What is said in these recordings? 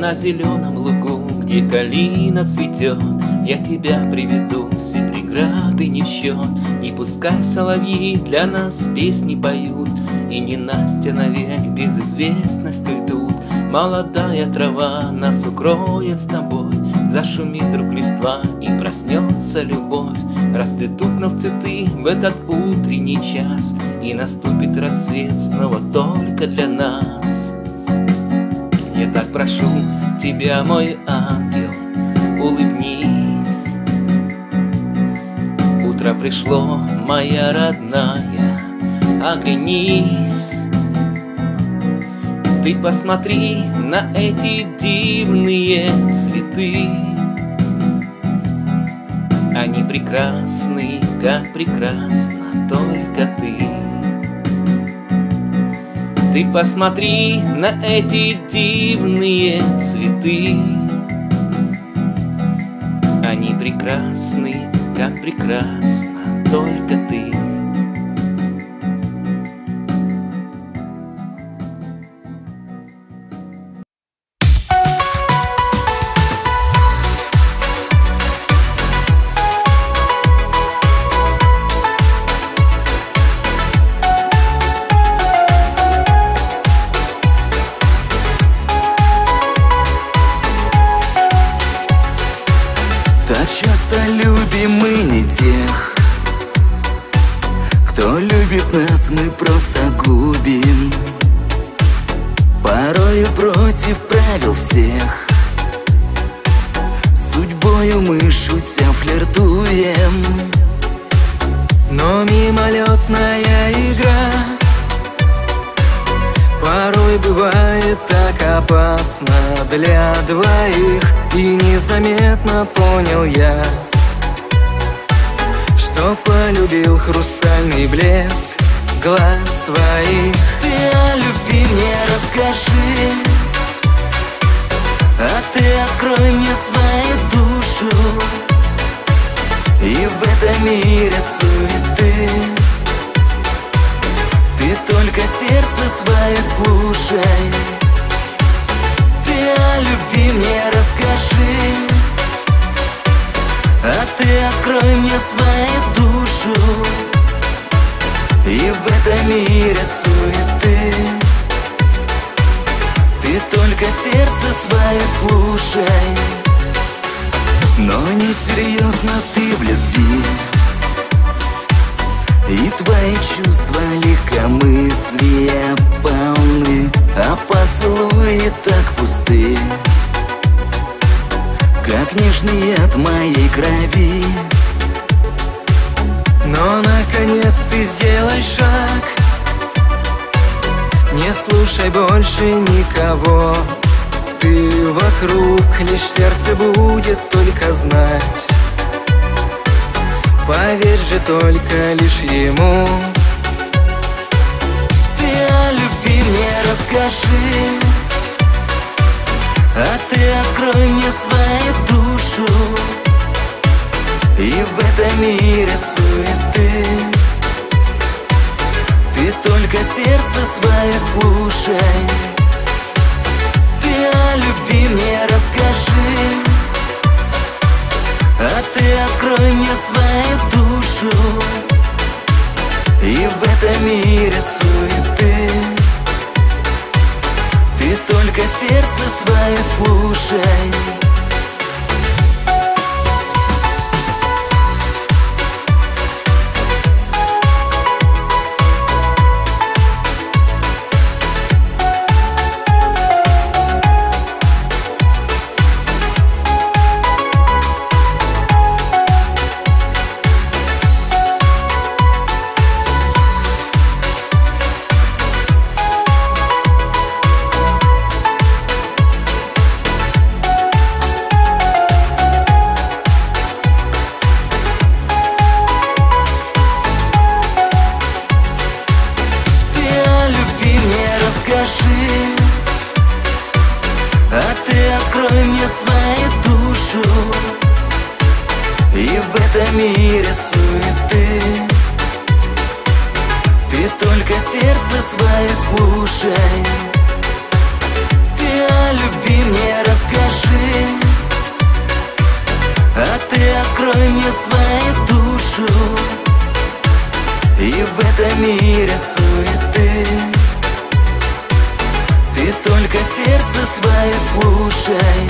на зеленом лугу, где калина цветет, я тебя приведу, все преграды не в счет. И пускай соловьи для нас песни поют, и ненастья навек безызвестность уйдут. Молодая трава нас укроет с тобой, зашумит вдруг листва и проснется любовь. Расцветут вновь цветы в этот утренний час, и наступит рассвет снова только для нас. Я так прошу тебя, мой ангел, улыбнись. Утро пришло, моя родная, оглянись. Ты посмотри на эти дивные цветы. Они прекрасны, как прекрасна только ты. Ты посмотри на эти дивные цветы. Они прекрасны, как прекрасна только ты. Так часто любим мы не тех, кто любит нас, мы просто губим. Порою против правил всех, судьбою мы шутя флиртуем. Но мимолетная игра порой бывает так опасна для двоих. И незаметно понял я, что полюбил хрустальный блеск глаз твоих. Ты о любви мне расскажи, а ты открой мне свою душу. И в этом мире суеты ты только сердце свое слушай. Ты о любви мне расскажи, а ты открой мне свою душу. И в этом мире суеты ты только сердце свое слушай. Но несерьезно ты в любви, и твои чувства легкомыслия полны, а поцелуи так пусты, как нежный яд моей крови. Но наконец ты сделай шаг, не слушай больше никого. Ты вокруг, лишь сердце будет только знать. Поверь же только лишь ему. Ты о любви мне расскажи, а ты открой мне свою душу. И в этом мире суеты ты только сердце свое слушай. Ты о любви мне расскажи, а ты открой мне свою душу. И в этом мире суеты ты только сердце свое слушай. А ты открой мне свою душу. И в этом мире суеты ты только сердце свое слушай. Ты о любви мне расскажи, скажи, а ты открой мне свою душу. И в этом мире суеты ты только сердце свое слушай.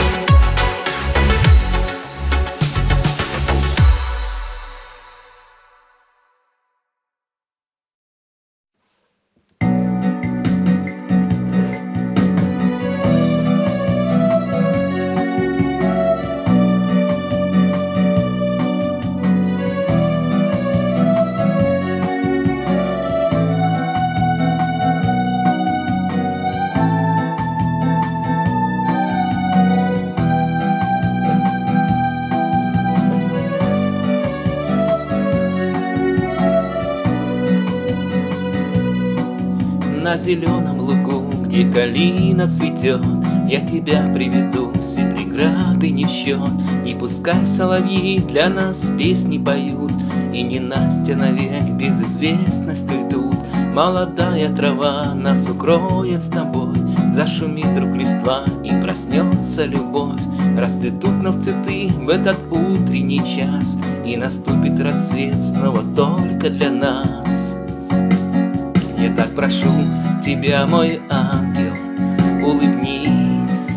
На зеленом лугу, где калина цветет, я тебя приведу, все преграды не в счет. И пускай соловьи для нас песни поют, и ненастья навек без известности уйдут. Молодая трава нас укроет с тобой, зашумит вдруг листва и проснется любовь. Расцветут вновь цветы в этот утренний час, и наступит рассвет снова только для нас. Я так прошу тебя, мой ангел, улыбнись.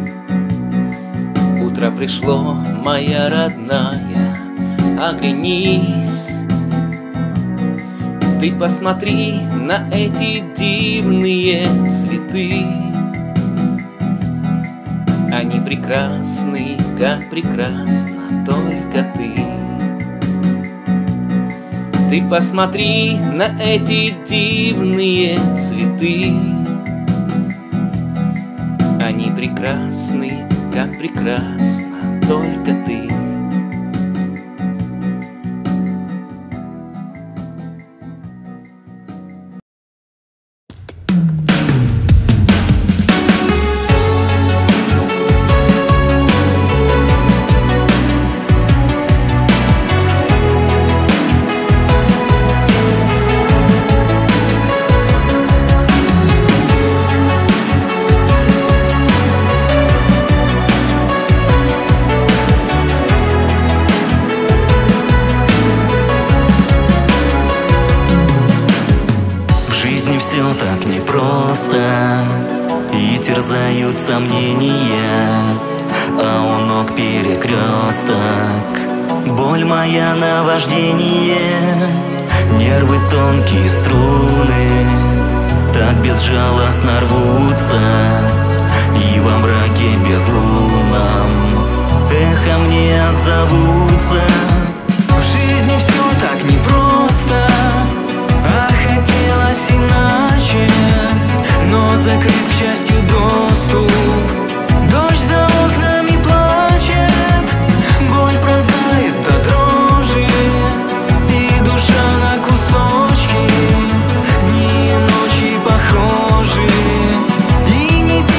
Утро пришло, моя родная, оглянись. Ты посмотри на эти дивные цветы. Они прекрасны, как прекрасна только ты. Ты посмотри на эти дивные цветы. Они прекрасны, как прекрасна только ты. Все так непросто, и терзают сомнения, а у ног перекресток. Боль моя наваждение, нервы тонкие струны так безжалостно рвутся, и во мраке безлунном эхом не отзовутся. В жизни все так непросто, а хотелось иначе, но закрыт, к счастью, доступ. Дождь за окнами плачет, боль пронзает до дрожи, и душа на кусочки, дни и ночи похожи, и не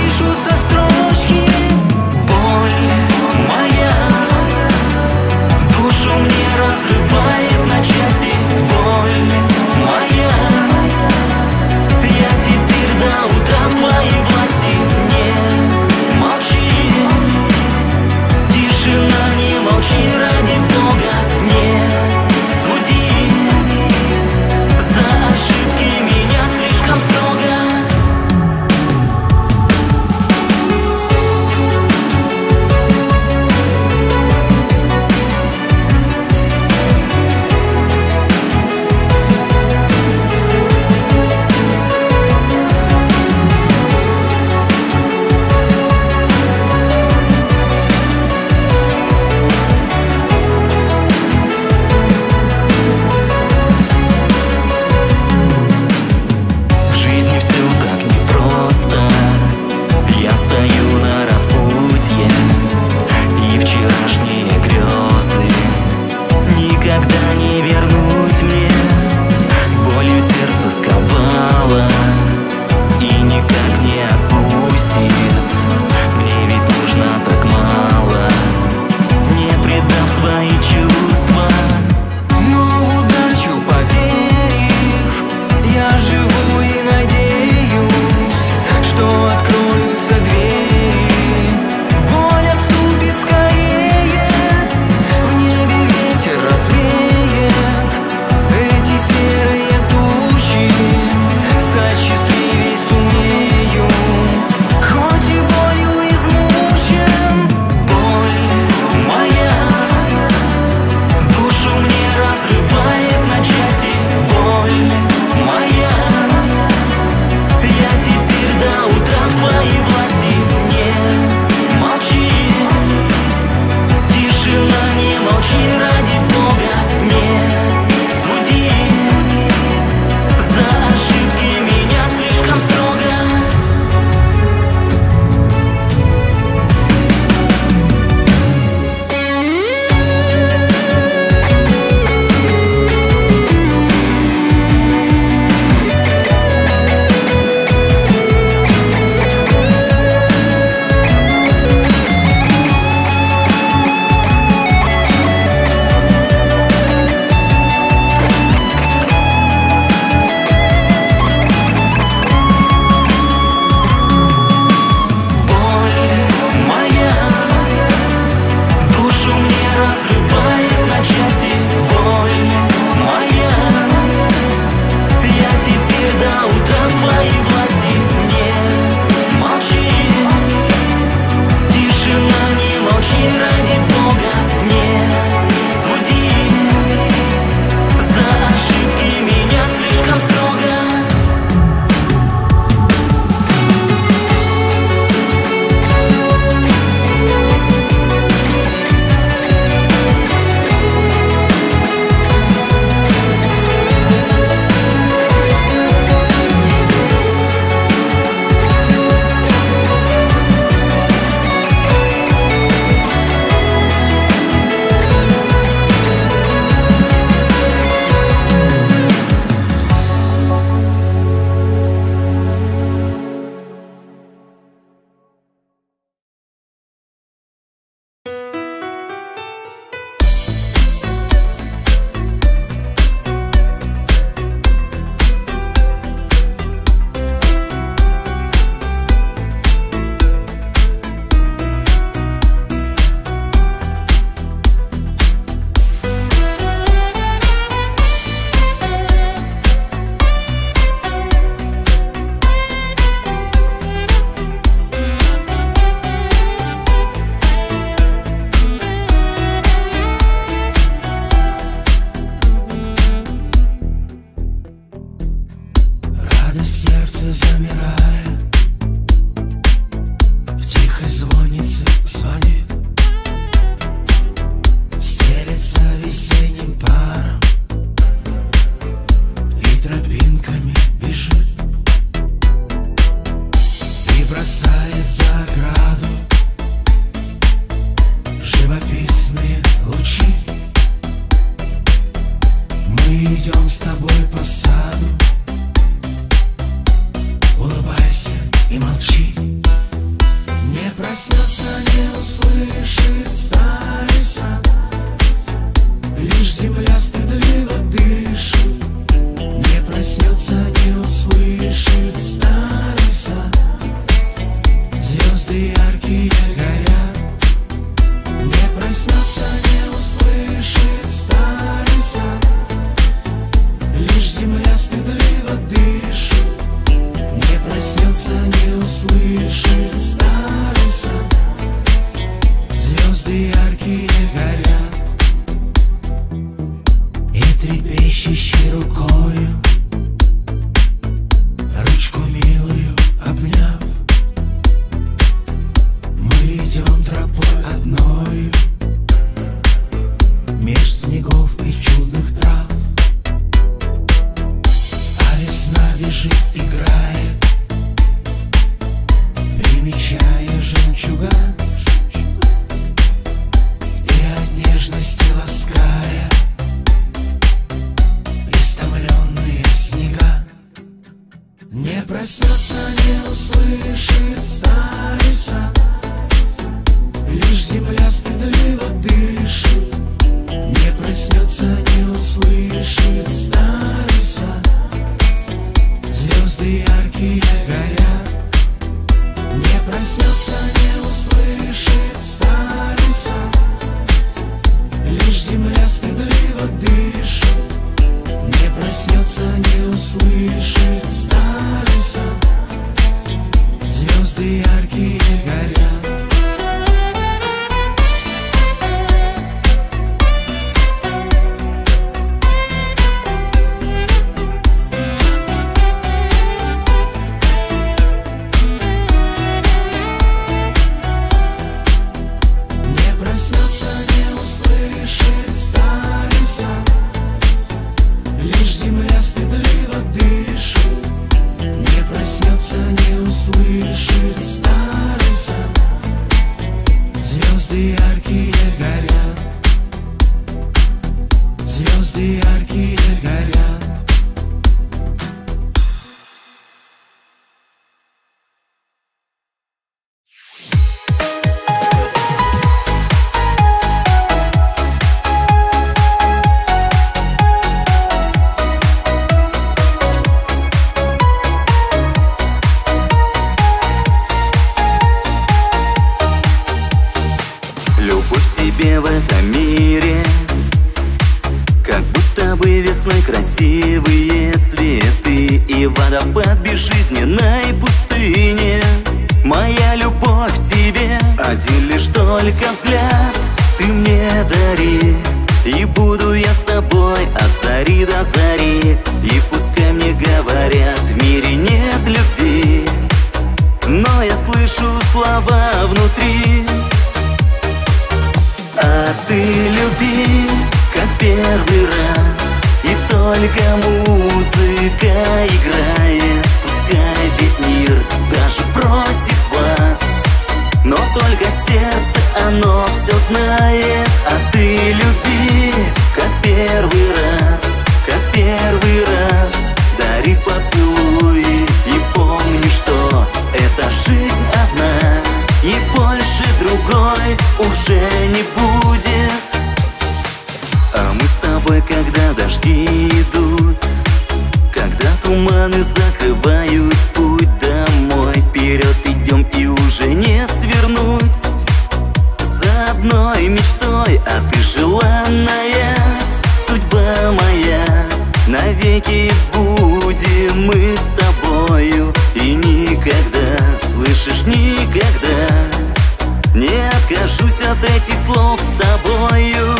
за ограду живописные лучи. Мы идем с тобой по саду. Улыбайся и молчи. Не проснется, не услышит старый сад. Лишь земля стыдливо дышит. Не проснется, не услышит старый сад. Звезды яркие горят. Не проснется, не услышит старый сад. Лишь земля стыдливо дышит. Не проснется, не услышит старый сад. Звезды яркие горят. И трепещущей рукою, ручку милую обняв, мы идем тропой одною меж снегов и чудных трав. А весна бежит, играет, примечая жемчуга, и от нежности лаская истомленные снега. Не проснется, не услышит старый сад. Лишь земля стыдливо дышит. Не проснется, не услышит старый сад. Звезды яркие горят. Не проснется, не услышит старый сад. Лишь земля стыдливо дышит. Не проснется, не услышит старый сад. Звезды яркие горят. Не проснется, не услышит старый сад. Лишь земля стыдливо дышит. Не проснется, не услышит старый сад. Звезды яркие горят. Звезды яркие горят. Любовь к тебе в этом мире, как будто бы весной красивые цветы и водопад безжизненной пустыне. Моя любовь к тебе, один лишь только взгляд ты мне дари, и буду я с тобой от зари до зари. И пускай мне говорят, в мире нет любви, но я слышу слова внутри. А ты люби, как первый раз, и только музыка играет. Пускай весь мир даже против вас, но только сердце оно все знает. А ты люби, как первый раз, как первый раз. Дари поцелуи и помни, что эта жизнь одна, и больше другой уже не будет. А мы с тобой, когда дожди идут, когда туманы закрывают путь домой, вперед идем и уже не свернуть. За одной мечтой, а ты желанная, судьба моя. Навеки будем мы с тобою, и никогда, слышишь, никогда не откажусь от этих слов с тобою.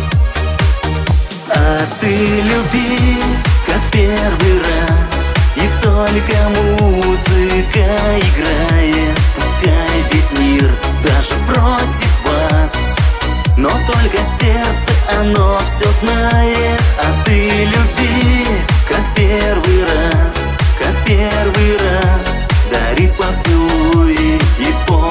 А ты люби, как первый раз, и только музыка играет. Пускай весь мир даже против вас, но только сердце оно все знает. А ты люби, как первый раз, как первый раз. Дари поцелуи и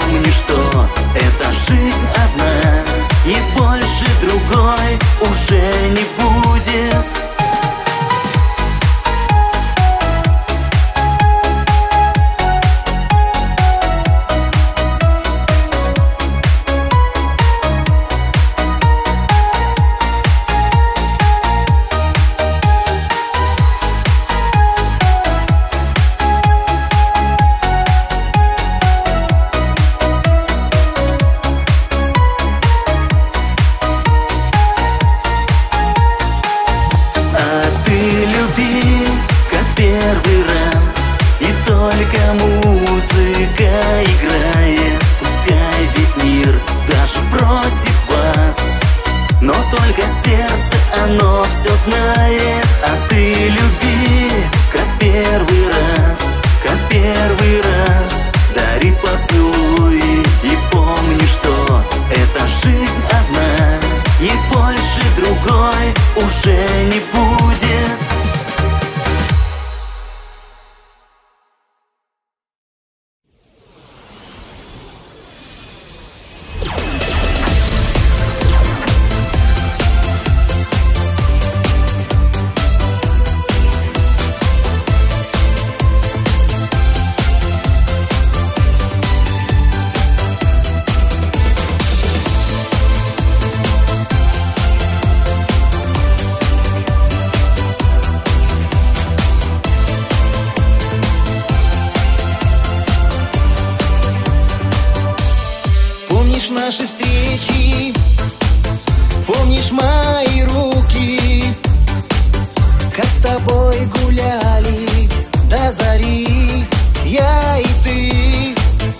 помнишь наши встречи, помнишь мои руки, как с тобой гуляли до зари, я и ты.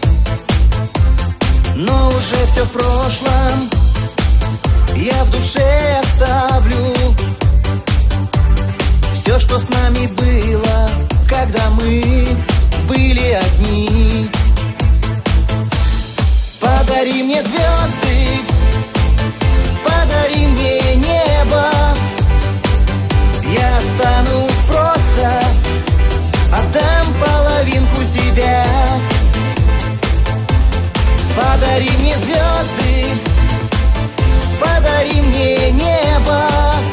Но уже все в прошлом, я в душе оставлю все, что с нами было, когда мы были одни. Подари мне звезды, подари мне небо, я останусь просто, отдам половинку себя. Подари мне звезды, подари мне небо,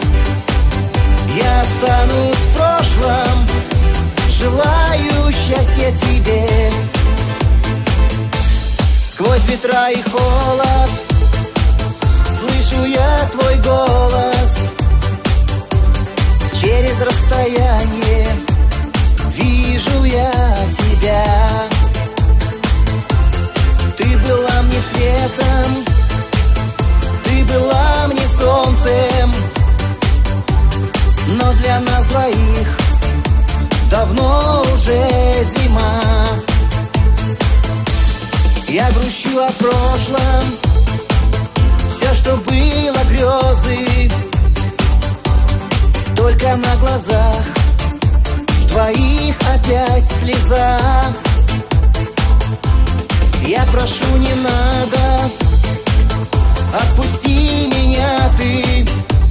я останусь в прошлом, желаю счастья тебе. Сквозь ветра и холод слышу я твой голос, через расстояние вижу я тебя. Ты была мне светом, ты была мне солнцем, но для нас двоих давно уже зима. Я грущу о прошлом, все, что было грезы, только на глазах твоих опять слеза. Я прошу, не надо, отпусти меня ты,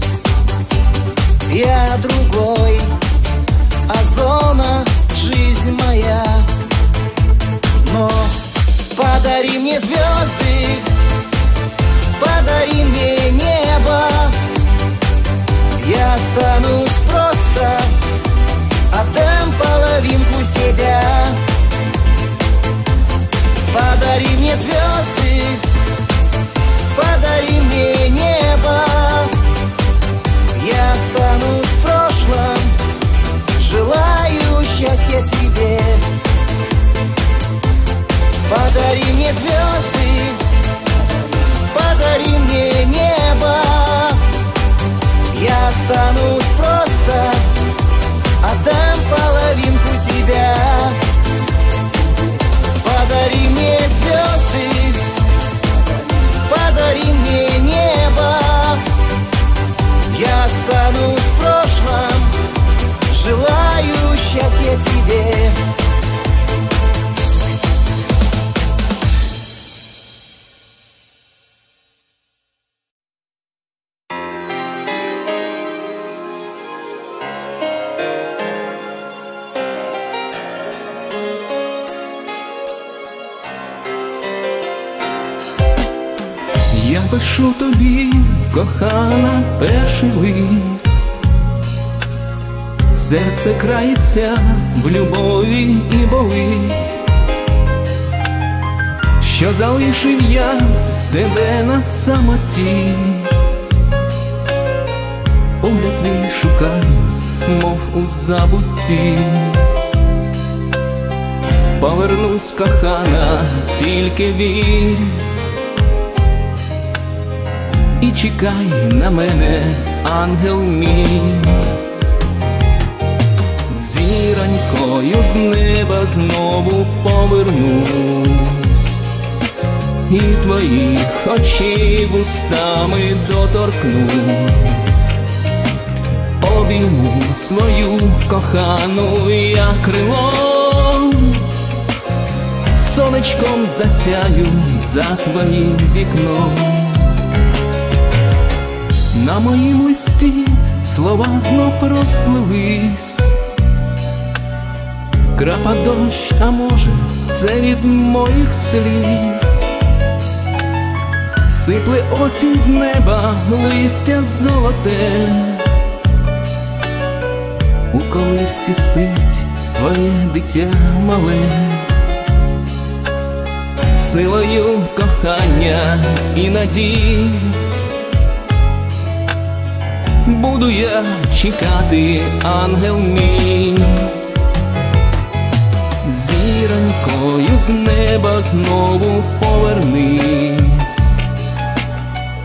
я другой, а зона жизнь моя. Но подари мне звезды, подари мне небо, я останусь просто, отдам половинку себя. Подари мне звезды, подари мне небо, я останусь в прошлом, желаю счастья тебе. Подари мне звезды, подари мне небо, я останусь просто, отдам половинку себя. Подари мне звезды, подари мне небо, я останусь в прошлом, желаю счастья тебе. Я пишу тобі, кохана, перший лист. Серце крається в любові і болить, що залишив я тебе на самоті. Погляд твій шукаю, мов у забутті. Повернусь, кохана, тільки вір, і чекай на мене, ангел мій. Зіронькою з неба знову повернусь, і твоїх очей вустами доторкнусь. Обійму свою кохану я крилом, сонечком засяю за твоїм вікном. На моїм листі слова знов розплились, крапа дощ, а може, це від моїх сліз. Сипле осінь з неба листя золоте, у колисці спить твоє дитя мале. Силою кохання і надій буду я чекати, ангел мій. Зіронькою з неба знову повернись,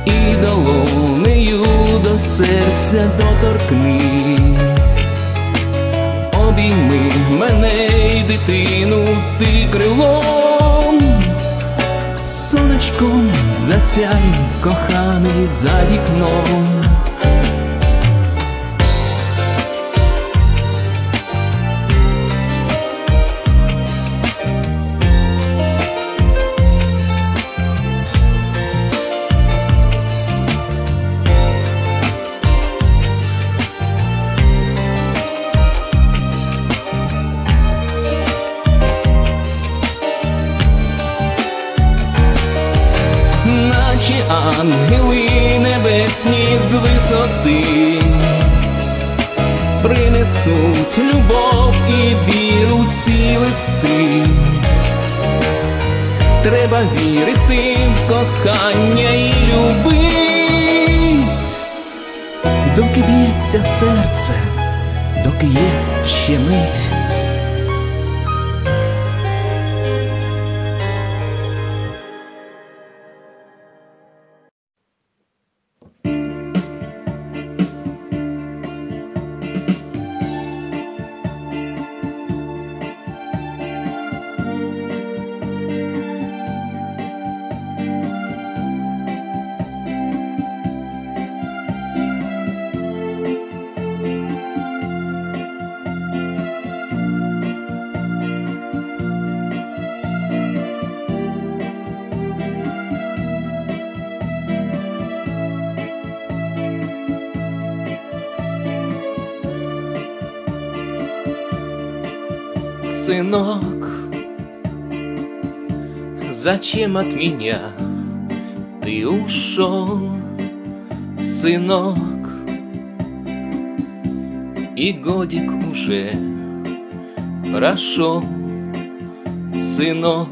і долонею до серця доторкнись. Обійми мене й дитину ти крилом, сонечком засяй, коханий, за вікном. Ангели небесні з висоти принесуть любов і віру ці листи. Треба вірити в кохання і любить, доки б'ється серце, доки є ще мить. Сынок, зачем от меня ты ушел, сынок? И годик уже прошел, сынок.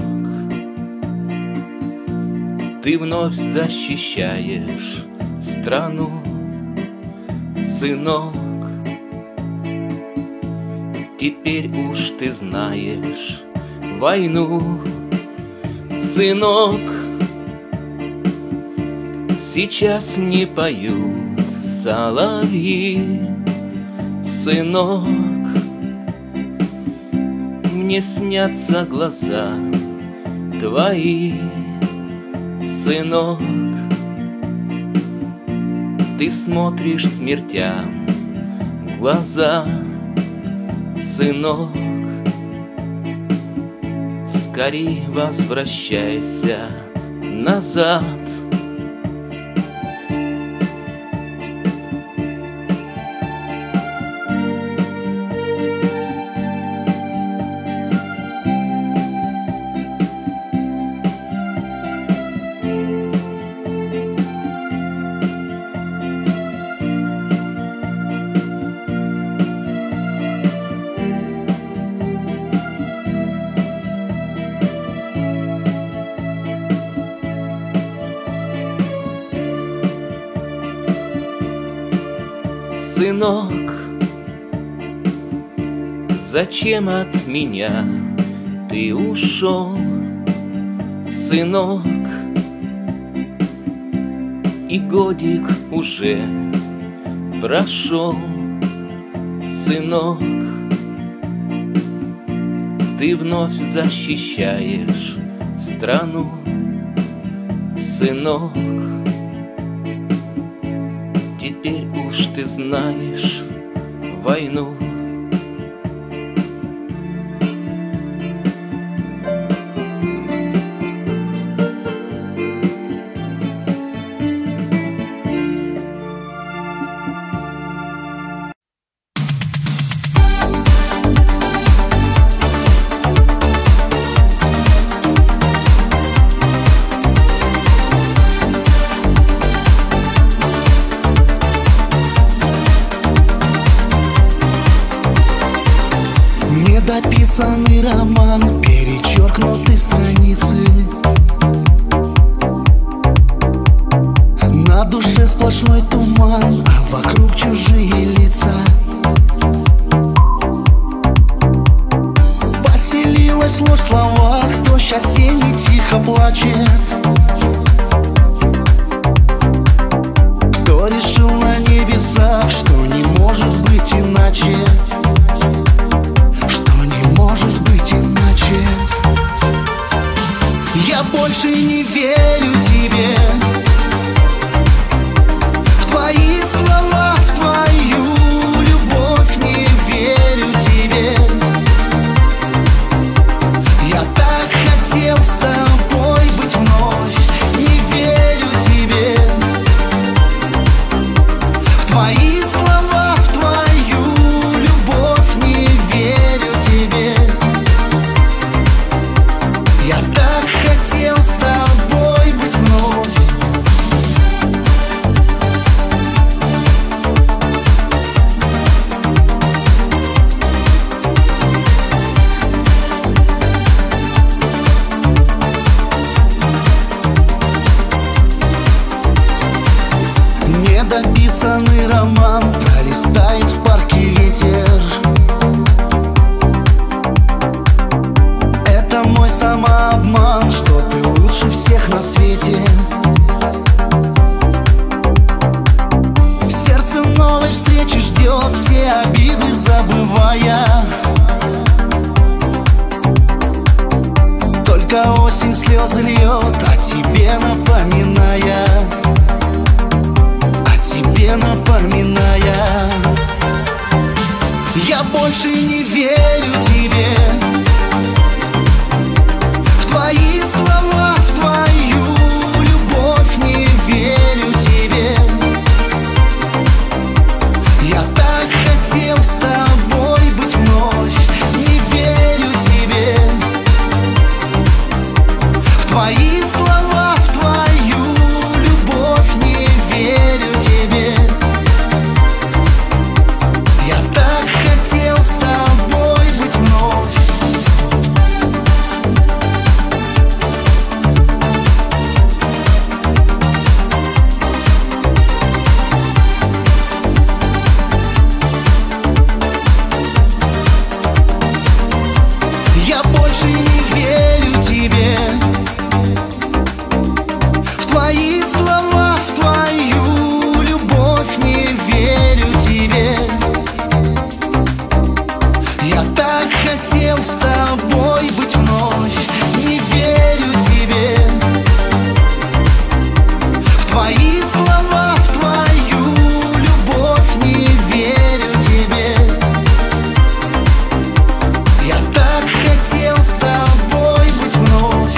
Ты вновь защищаешь страну, сынок. Теперь уж ты знаешь войну, сынок. Сейчас не поют соловьи, сынок. Мне снятся глаза твои, сынок. Ты смотришь смертям в глаза, сынок. Скорей возвращайся назад. Сынок, зачем от меня ты ушел, сынок? И годик уже прошел, сынок. Ты вновь защищаешь страну, сынок. Теперь уж ты знаешь войну. Недописанный роман, перечеркнуты страницы. На душе сплошной туман, а вокруг чужие лица. Поселилась ложь в словах, кто счастье не тихо плачет. больше не верю тебе, в твои слова, в твою любовь не верю тебе. Я так хотел с тобой быть вновь, не верю тебе, в твои слова, в твою любовь не верю тебе. Я так хотел с тобой быть вновь. Недописанный роман пролистает в парке ветер. Это мой самообман, что ты лучше всех на свете. Сердце новой встречи ждет, все обиды забывая. Только осень слезы льет, о тебе напоминая, тебе напоминая. Я больше не верю тебе, в твои слова, в твою любовь не верю тебе. Я так хотел с тобой быть вновь, не верю тебе, в твои слова, в твою любовь не верю тебе. Я так хотел с тобой быть вновь. Я больше не верю тебе, в твои слова, в твою любовь не верю тебе. Я так хотел с тобой быть вновь, не верю тебе, в твои слова, в твою любовь не верю тебе. Я так хотел с тобой быть вновь.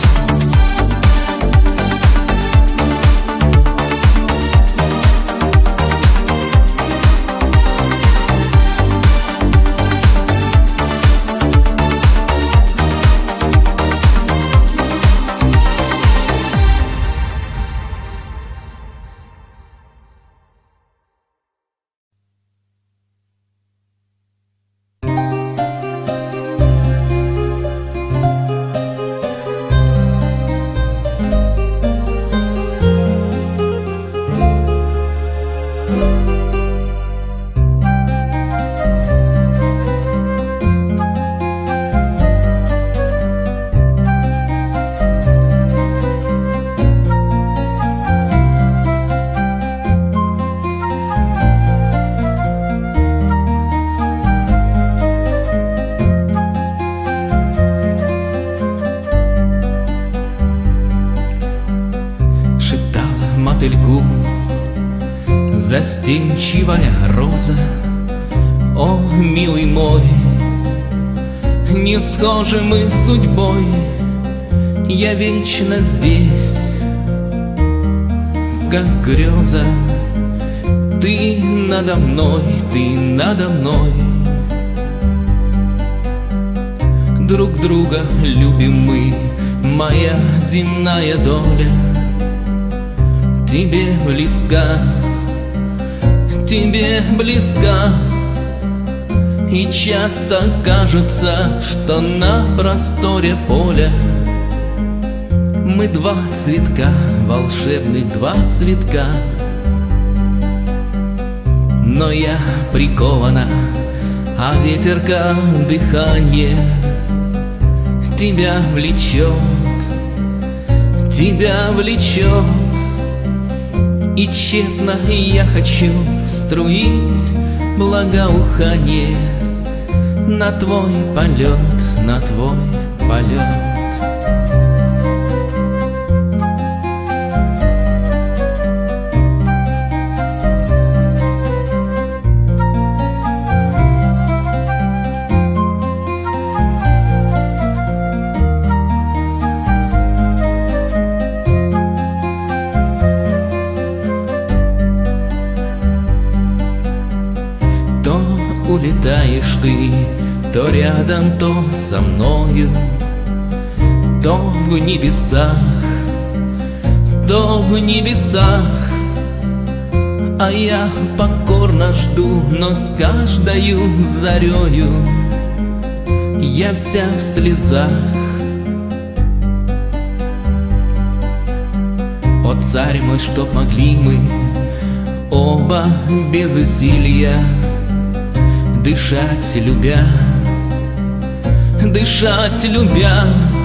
мотыльку застенчивая роза. О, милый мой, не схожи мы судьбой, я вечно здесь, как греза. Ты надо мной, ты надо мной. Друг друга любим мы, моя земная доля. Тебе близка, тебе близка. И часто кажется, что на просторе поля мы два цветка, волшебных два цветка. Но я прикована, а ветерка дыхание тебя влечет, тебя влечет. И тщетно я хочу струить благоухание на твой полет, на твой полет. летаешь ты то рядом, то со мною, то в небесах, то в небесах. А я покорно жду, но с каждою зарею я вся в слезах. О, царь мой, чтоб могли мы оба без усилия дышать любя, дышать любя.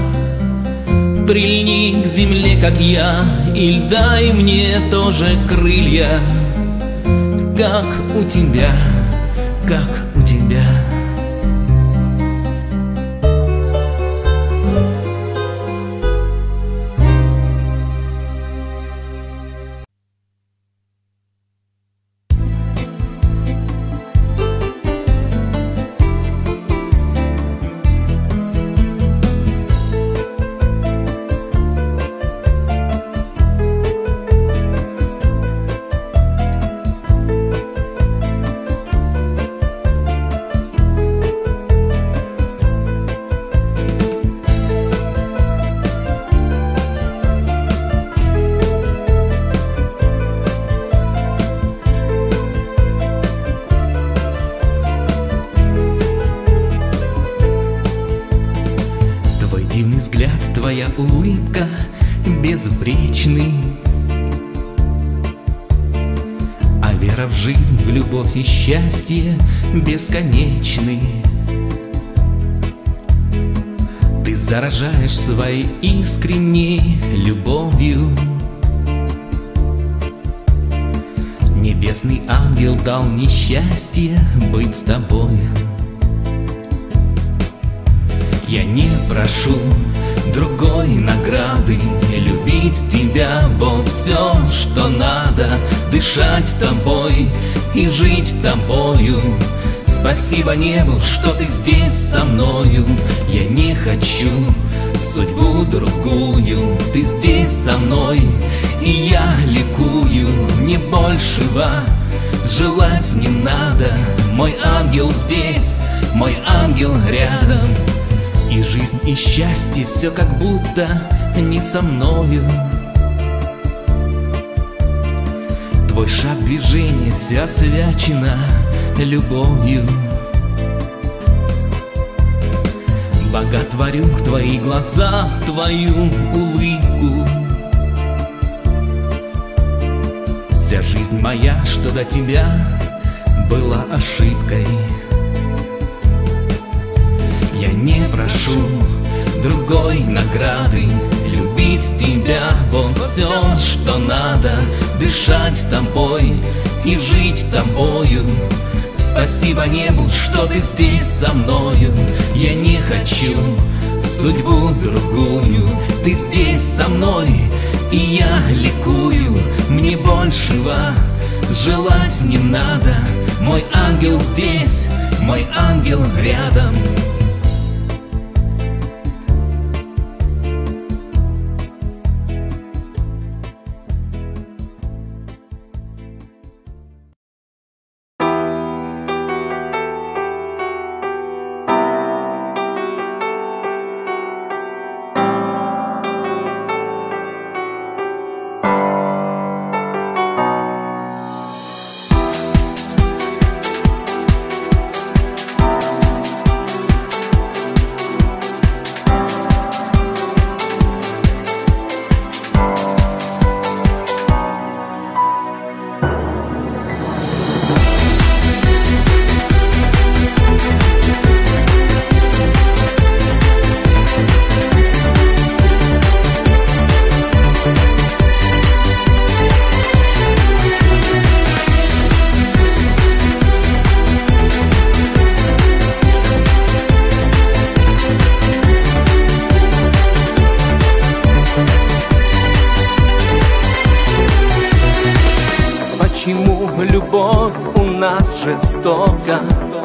Прильни к земле, как я, и дай мне тоже крылья, как у тебя, как у тебя. Дивный взгляд, твоя улыбка безупречный, а вера в жизнь, в любовь и счастье бесконечны. Ты заражаешь своей искренней любовью. Небесный ангел дал мне счастье быть с тобой. Я не прошу другой награды, любить тебя — вот все, что надо. Дышать тобой и жить тобою. Спасибо небу, что ты здесь со мною. Я не хочу судьбу другую. Ты здесь со мной, и я ликую. Мне большего желать не надо. Мой ангел здесь, мой ангел рядом. И жизнь, и счастье — все как будто не со мною. Твой шаг, движение — вся освячена любовью. Боготворю в твоих глазах твою улыбку. Вся жизнь моя, что до тебя была ошибкой. Я не прошу другой награды, любить тебя — вот все, что надо. Дышать тобой и жить тобою. Спасибо небу, что ты здесь со мною. Я не хочу судьбу другую. Ты здесь со мной, и я ликую. Мне большего желать не надо. Мой ангел здесь, мой ангел рядом. Почему любовь у нас жестока?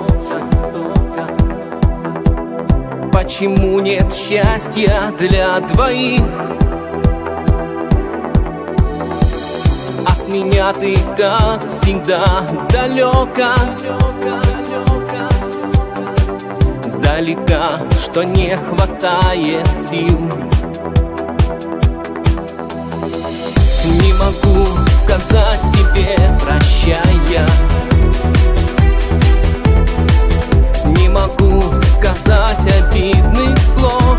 Почему нет счастья для двоих? От меня ты, как всегда, далека. издалека, что не хватает сил. Не могу сказать тебе прощая, не могу сказать обидных слов.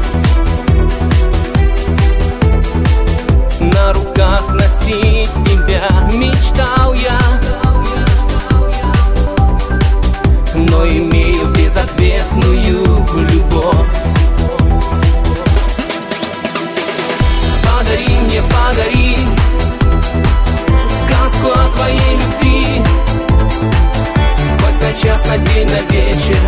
На руках носить тебя мечтал я, но имею безответную любовь. Подари мне, подари сказку о твоей любви, хоть на час, на день, на вечер.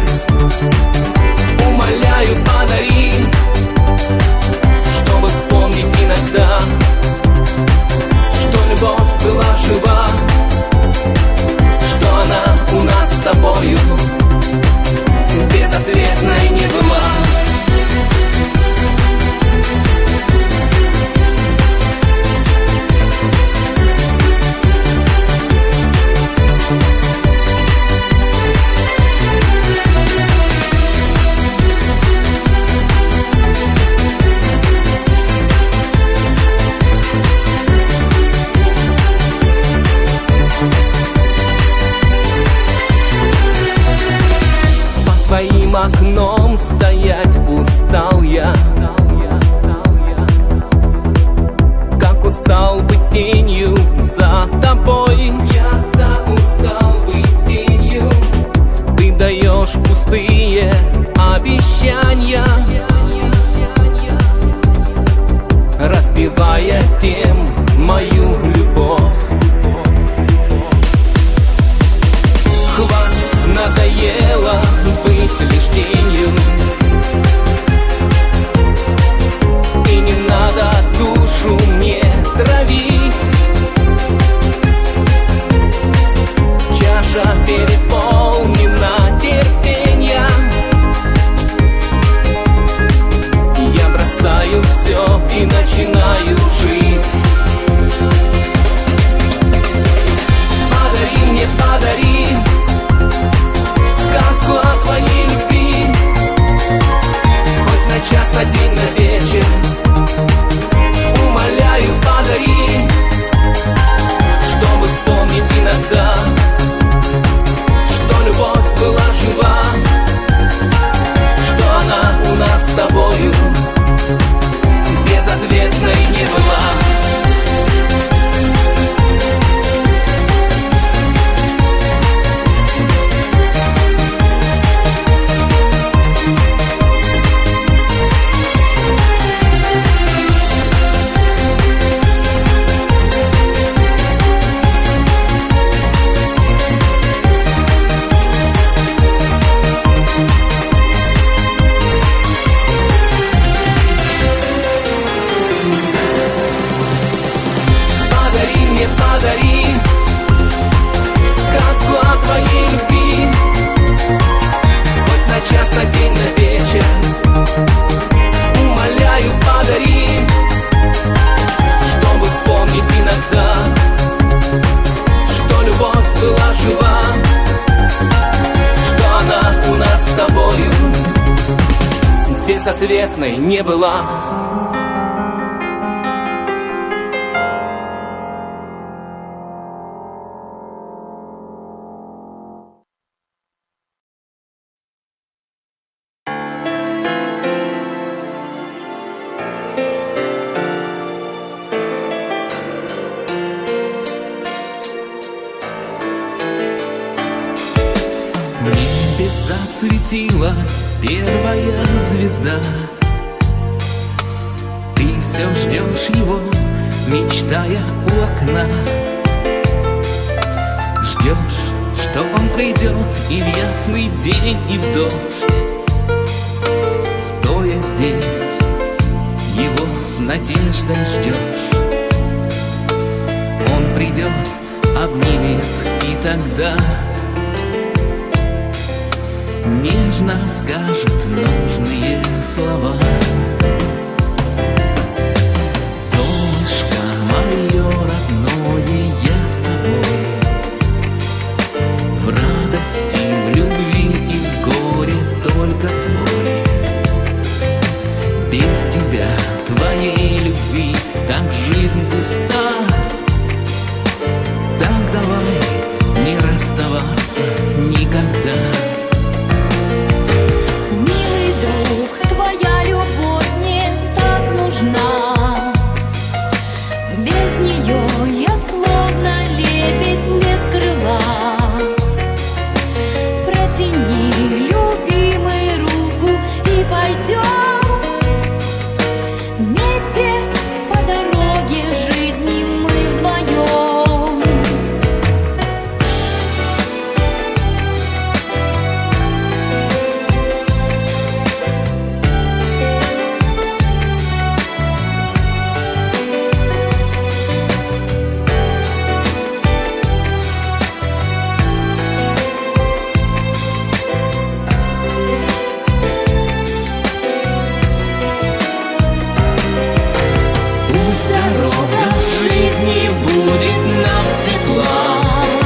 Умоляю, подари, чтобы вспомнить иногда, что любовь была жива, что она у нас с тобою безответной не была. Твоим окном стоять устал я, как устал быть тенью за тобой. Я так устал быть тенью. Ты даешь пустые обещания, разбивая тем мою любовь. Хватит, надоело быть лишь тенью, и не надо душу мне травить. Чаша переполнена терпения, я бросаю все и начинаю жить. Подари мне, подари сказку о твоей любви, хоть на час, на день, на вечер. Умоляю, подари, чтобы вспомнить иногда, что любовь была жива, что она у нас с тобою безответной не была. Подари сказку о твоей любви, хоть на час, на день, на вечер. Умоляю, подари, чтобы вспомнить иногда, что любовь была жива, что она у нас с тобою безответной не была. В небе засветилась первая звезда. Ты все ждешь его, мечтая у окна. Ждешь, что он придет и в ясный день, и в дождь. Стоя здесь, его с надеждой ждешь. Он придет, обнимет, и тогда нежно скажет нужные слова. Солнышко мое родное, я с тобой, в радости, в любви и в горе только твой. жизнь пуста. Так давай не расставаться никогда. Милый друг, твоя любовь мне так нужна. Без нее я словно лебедь без крыла. Протяни, любимый, руку и пойдем вместе по дороге жизни мы вдвоем. Пусть дорога жизни будет нам светла,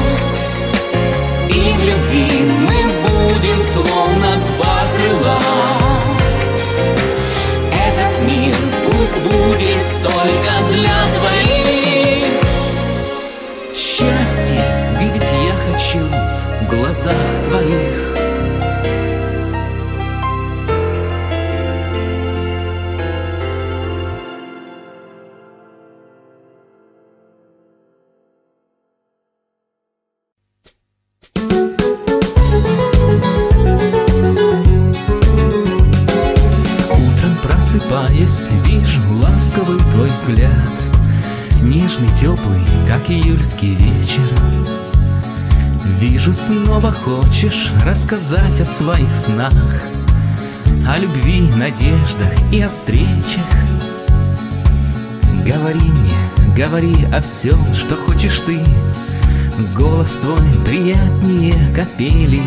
и в любви мы будем словно два крыла. Этот мир пусть будет только для двоих. Счастье видеть я хочу в глазах твоих. Просыпаясь, вижу ласковый твой взгляд, нежный, теплый, как июльский вечер. Вижу, снова хочешь рассказать о своих снах, о любви, надеждах и о встречах. Говори мне, говори о всем, что хочешь ты. Голос твой приятнее капели.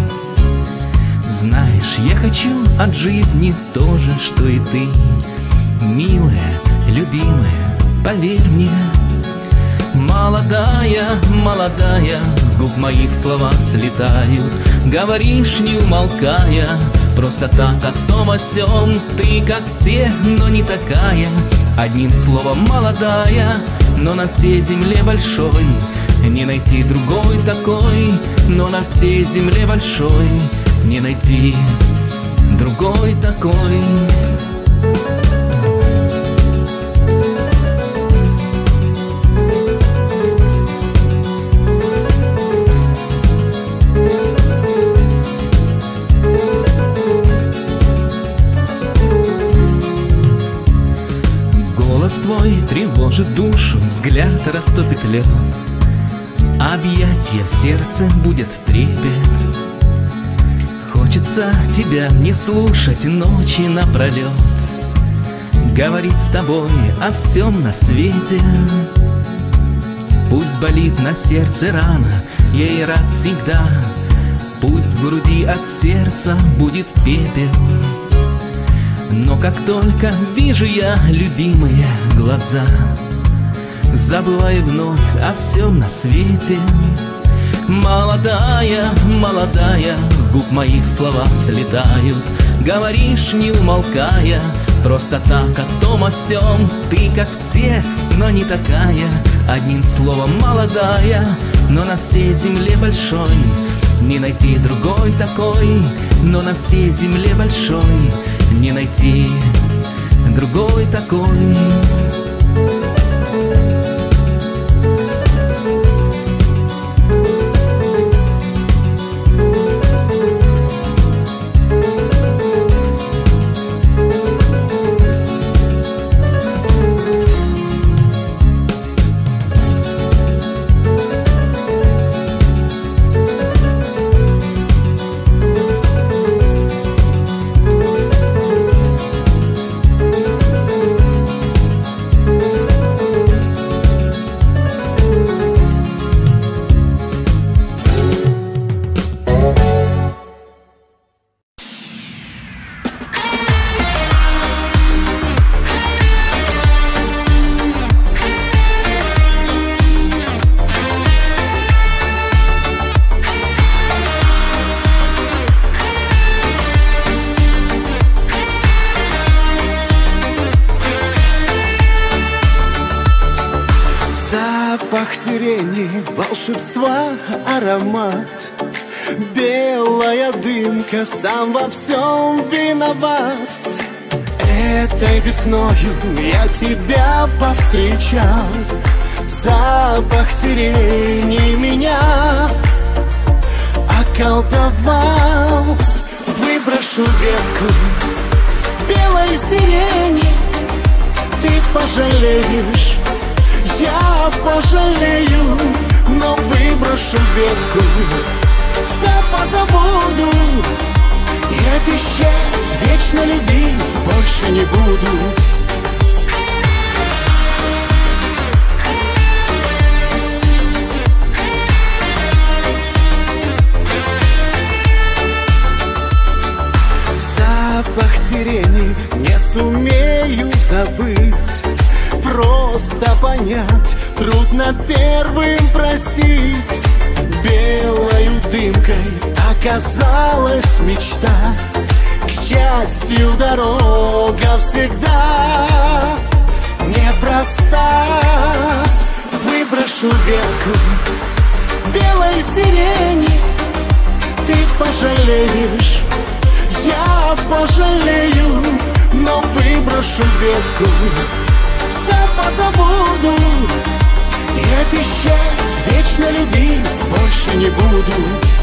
Знаешь, я хочу от жизни то же, что и ты. Милая, любимая, поверь мне. Молодая, молодая, с губ моих слова слетают. Говоришь, не умолкая, просто так о том о сём. Ты как все, но не такая. Одним словом, молодая, но на всей земле большой не найти другой такой. Но на всей земле большой не найти другой такой. Голос твой тревожит душу, взгляд растопит лед. Объятья в сердце будет трепет. Хочется тебя не слушать ночи напролет, говорить с тобой о всем на свете. Пусть болит на сердце рана, я и рад всегда. Пусть в груди от сердца будет пепел. Но как только вижу я любимые глаза, забываю вновь о всем на свете. Молодая, молодая, с губ моих слова слетают. Говоришь, не умолкая, просто так о том о сём. Ты как все, но не такая. Одним словом, молодая, но на всей земле большой не найти другой такой. Но на всей земле большой не найти другой такой. Запах сирени, волшебства, аромат. Белая дымка, сам во всем виноват. Этой весною я тебя повстречал. Запах сирени меня околдовал. Выброшу ветку белой сирени, ты пожалеешь, я пожалею. Но выброшу ветку, все позабуду и обещать вечно любить больше не буду. Запах сирени не сумею забыть. Просто понять, трудно первым простить. Белою дымкой оказалась мечта. К счастью, дорога всегда непроста. Выброшу ветку белой сирени, ты пожалеешь, я пожалею. Но выброшу ветку, все позабуду и обещать вечно любить больше не буду.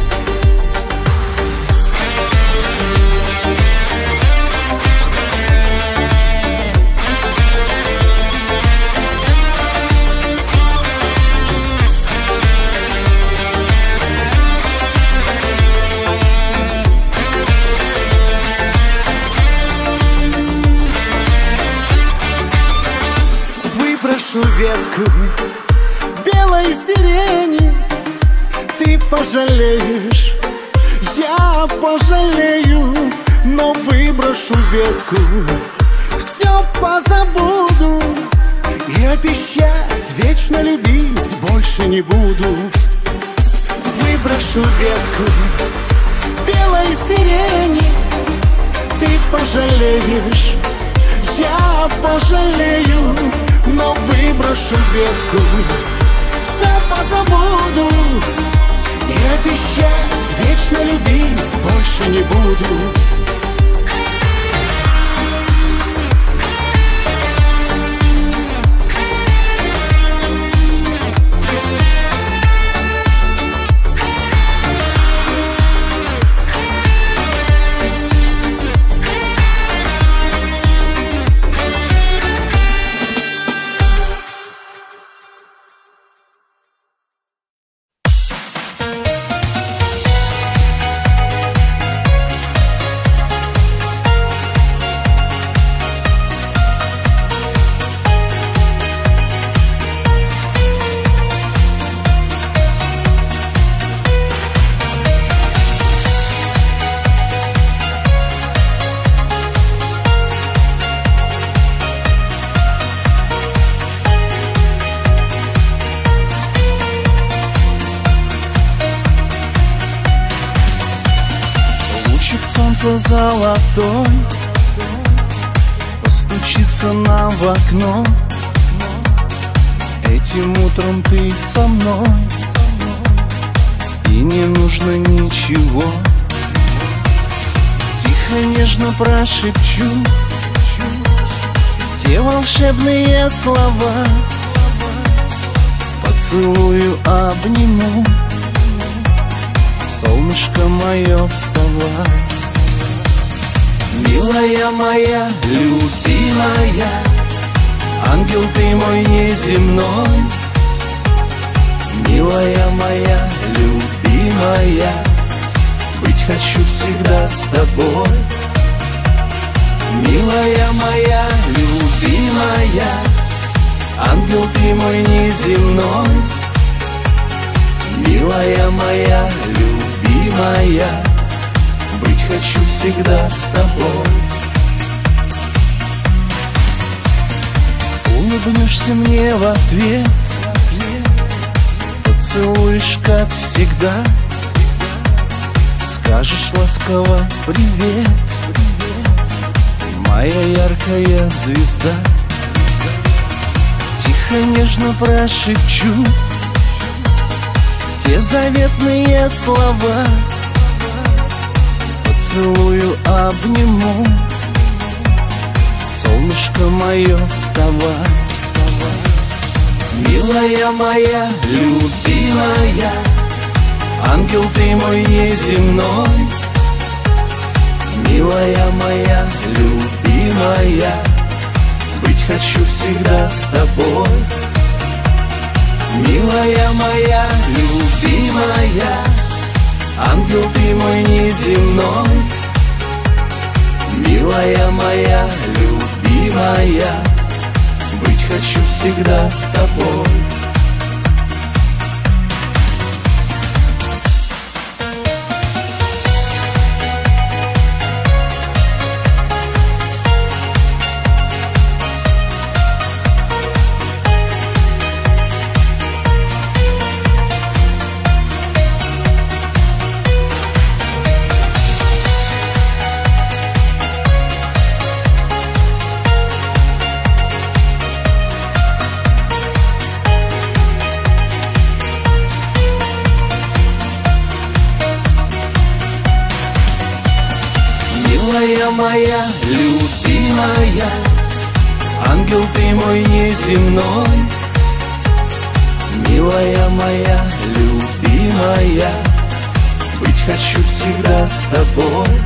Выброшу ветку белой сирени, ты пожалеешь, я пожалею. Но выброшу ветку, все позабуду и обещать вечно любить больше не буду. Выброшу ветку белой сирени, ты пожалеешь, я пожалею. Но выброшу ветку, все позабуду и обещать вечно любить больше не буду. Золотой постучится нам в окно. Этим утром ты со мной, и не нужно ничего. Тихо, нежно прошепчу те волшебные слова. Поцелую, обниму, солнышко мое, вставай. Милая моя, любимая, ангел ты мой неземной. Милая моя, любимая, быть хочу всегда с тобой. Милая моя, любимая, ангел ты мой неземной. Милая моя, любимая, быть хочу всегда с тобой. Улыбнешься мне в ответ, поцелуешь, как всегда, скажешь ласково привет, моя яркая звезда. Тихо, нежно прошепчу те заветные слова, поцелую, обниму, солнышко мое, вставай. Милая моя, любимая, ангел ты мой неземной. Милая моя, любимая, быть хочу всегда с тобой. Милая моя, любимая, ангел ты мой неземной. Милая моя, любимая, быть хочу всегда с тобой. Милая моя, любимая, ангел ты мой неземной. Милая моя, любимая, быть хочу всегда с тобой.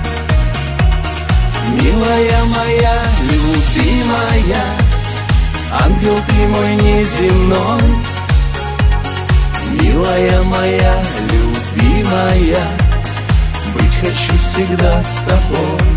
Милая моя, любимая, ангел ты мой неземной. Милая моя, любимая, быть хочу всегда с тобой.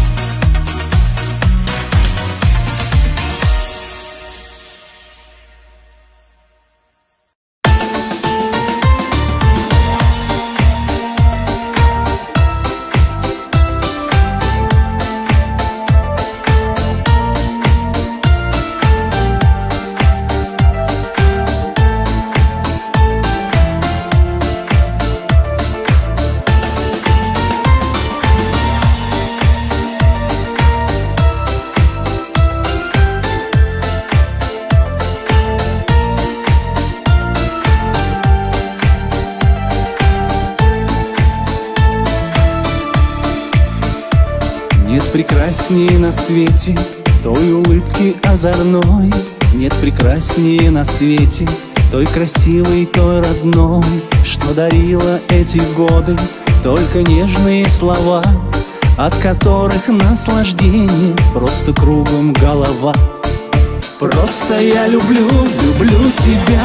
Нет прекраснее на свете той улыбки озорной. Нет прекраснее на свете той красивой, той родной, что дарила эти годы только нежные слова, от которых наслаждение просто кругом голова. Просто я люблю, люблю тебя,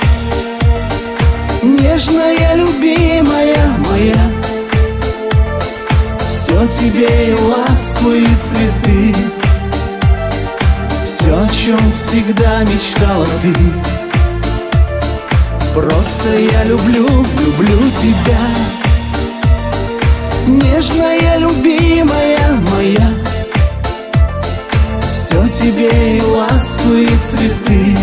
нежная, любимая моя. Все тебе и ласку, и цветы, все, о чем всегда мечтала ты. Просто я люблю, люблю тебя, нежная, любимая моя. Все тебе и ласку, и цветы,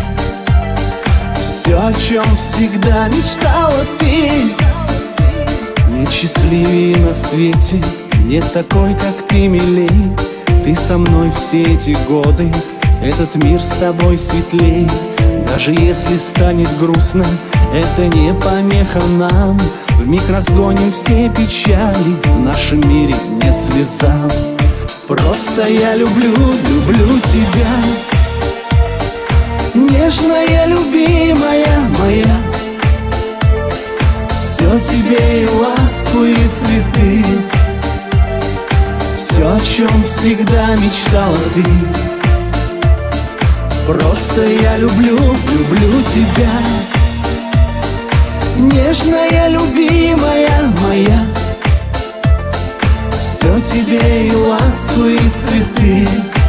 все, о чем всегда мечтала ты. Нет счастливее на свете, нет такой, как ты, милей. Ты со мной все эти годы, этот мир с тобой светлей. Даже если станет грустно, это не помеха нам. Вмиг разгоним все печали, в нашем мире нет слезам. Просто я люблю, люблю тебя, нежная, любимая моя. Все тебе и ласку, и цветы, все, о чем всегда мечтала ты. Просто я люблю, люблю тебя, нежная, любимая моя. Все тебе и ласку, и цветы,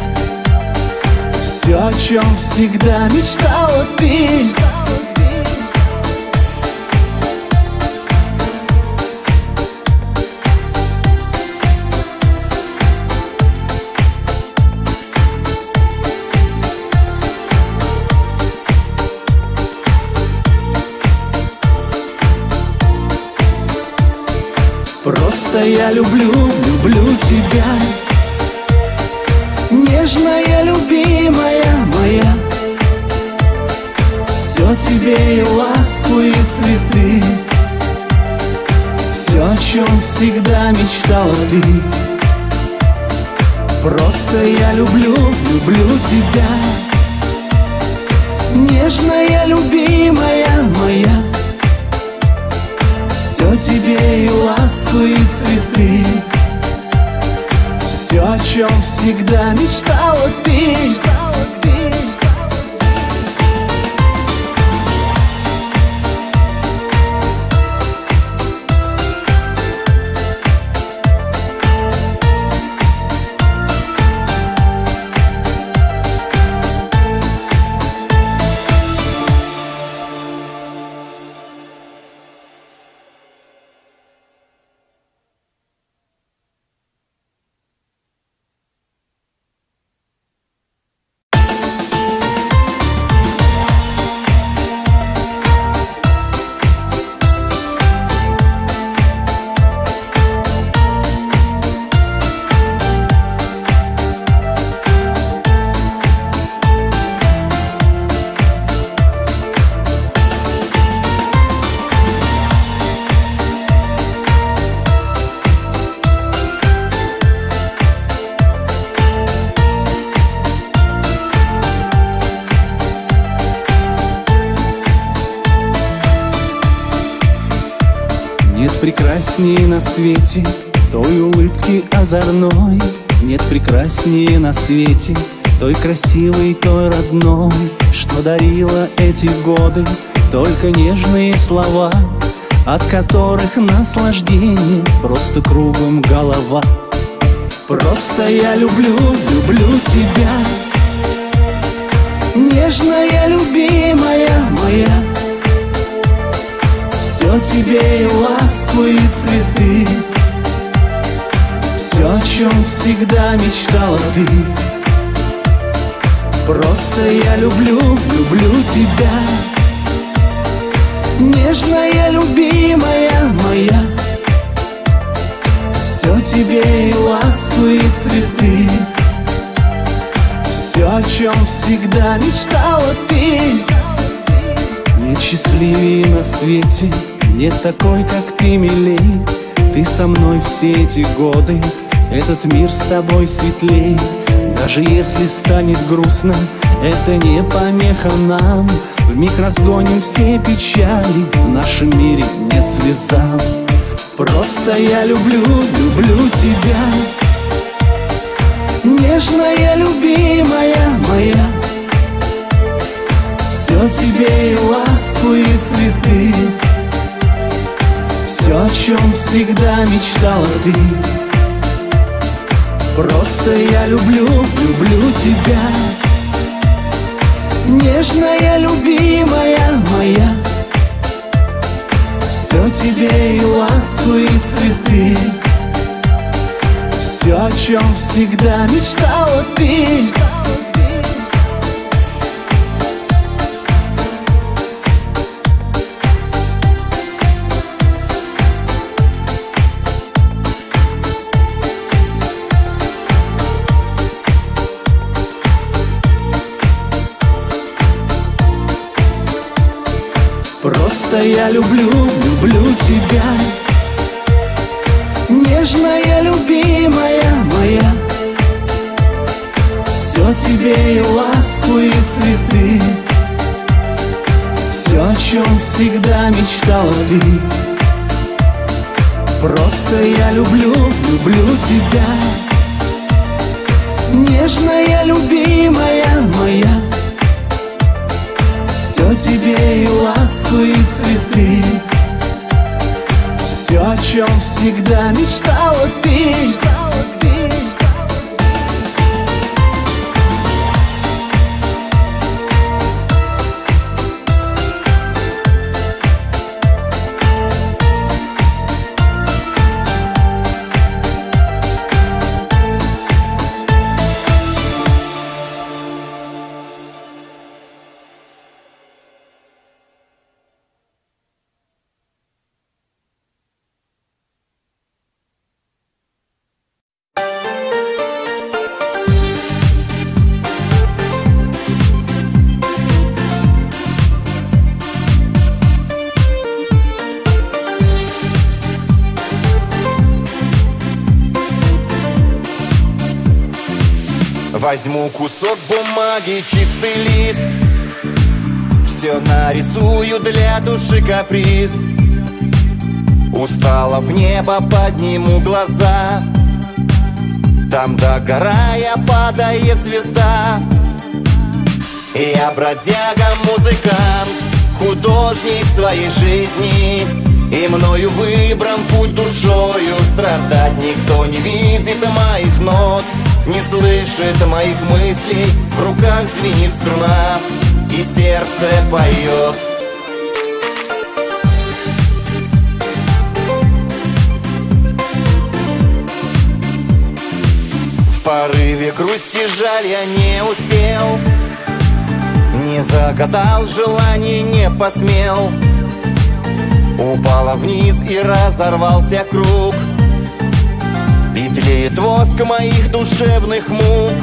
все, о чем всегда мечтала ты. Просто я люблю, люблю тебя, нежная, любимая моя. все тебе и ласку, и цветы, все, о чем всегда мечтала ты. Просто я люблю, люблю тебя, нежная, любимая моя. Все тебе и ласку, и цветы, все, о чем всегда мечтала ты. Нет прекраснее на свете той улыбки озорной, нет прекраснее на свете той красивой, той родной, что дарила эти годы только нежные слова, от которых наслаждение просто кругом голова. Просто я люблю, люблю тебя, нежная, любимая моя. Все тебе и ласку, и цветы, все, о чем всегда мечтала ты. Просто я люблю, люблю тебя, нежная, любимая моя. Все тебе и ласку, и цветы, все, о чем всегда мечтала ты. Нет счастливее на свете, нет такой, как ты, милей. Ты со мной все эти годы, этот мир с тобой светлей. Даже если станет грустно, это не помеха нам. Вмиг разгоним все печали, в нашем мире нет слезам. Просто я люблю, люблю тебя, нежная, любимая моя. Все тебе и ласку, и цветы, все, о чем всегда мечтала ты. Просто я люблю, люблю тебя, нежная, любимая моя. Все тебе и ласку, и цветы, все, о чем всегда мечтала ты. Просто я люблю, люблю тебя, нежная, любимая моя. Все тебе и ласку, и цветы, все, о чем всегда мечтала ты. Просто я люблю, люблю тебя, нежная, любимая моя. Все тебе и ласку, и цветы, все, о чем всегда мечтала ты. Возьму кусок бумаги, чистый лист, все нарисую для души каприз. Устала в небо, подниму глаза, там догорая падает звезда. Я бродяга, музыкант, художник своей жизни, и мною выбран путь душою. Страдать никто не видит моих нот, не слышит моих мыслей. В руках звенит струна, и сердце поет. В порыве грусти жаль я не успел, не загадал, желание не посмел. Упала вниз и разорвался круг, и тлеет воск моих душевных мук.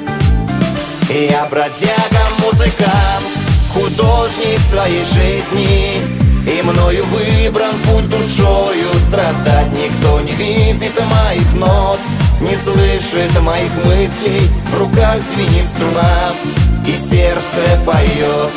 Я бродяга, музыкант, художник своей жизни, и мною выбран путь душою. Страдать никто не видит моих нот, не слышит моих мыслей. В руках звенит струна, и сердце поет.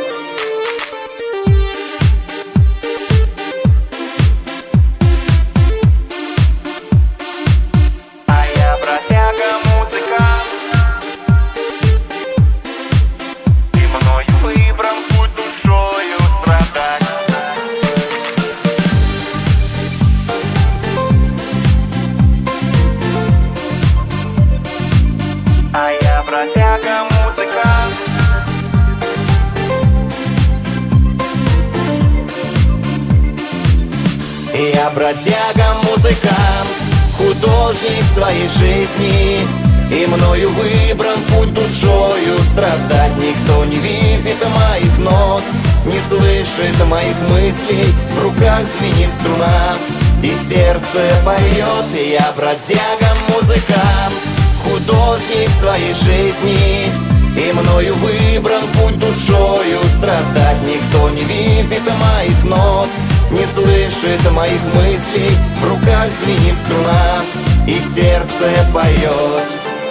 Я бродяга, музыкант, художник своей жизни, и мною выбран путь душою. Страдать никто не видит моих нот, не слышит моих мыслей. В руках звенит струна, и сердце поет. Я бродяга, музыкант, художник своей жизни, и мною выбран путь душою. Страдать никто не видит моих нот, не слышит моих мыслей. В руках звенит струна, и сердце поет.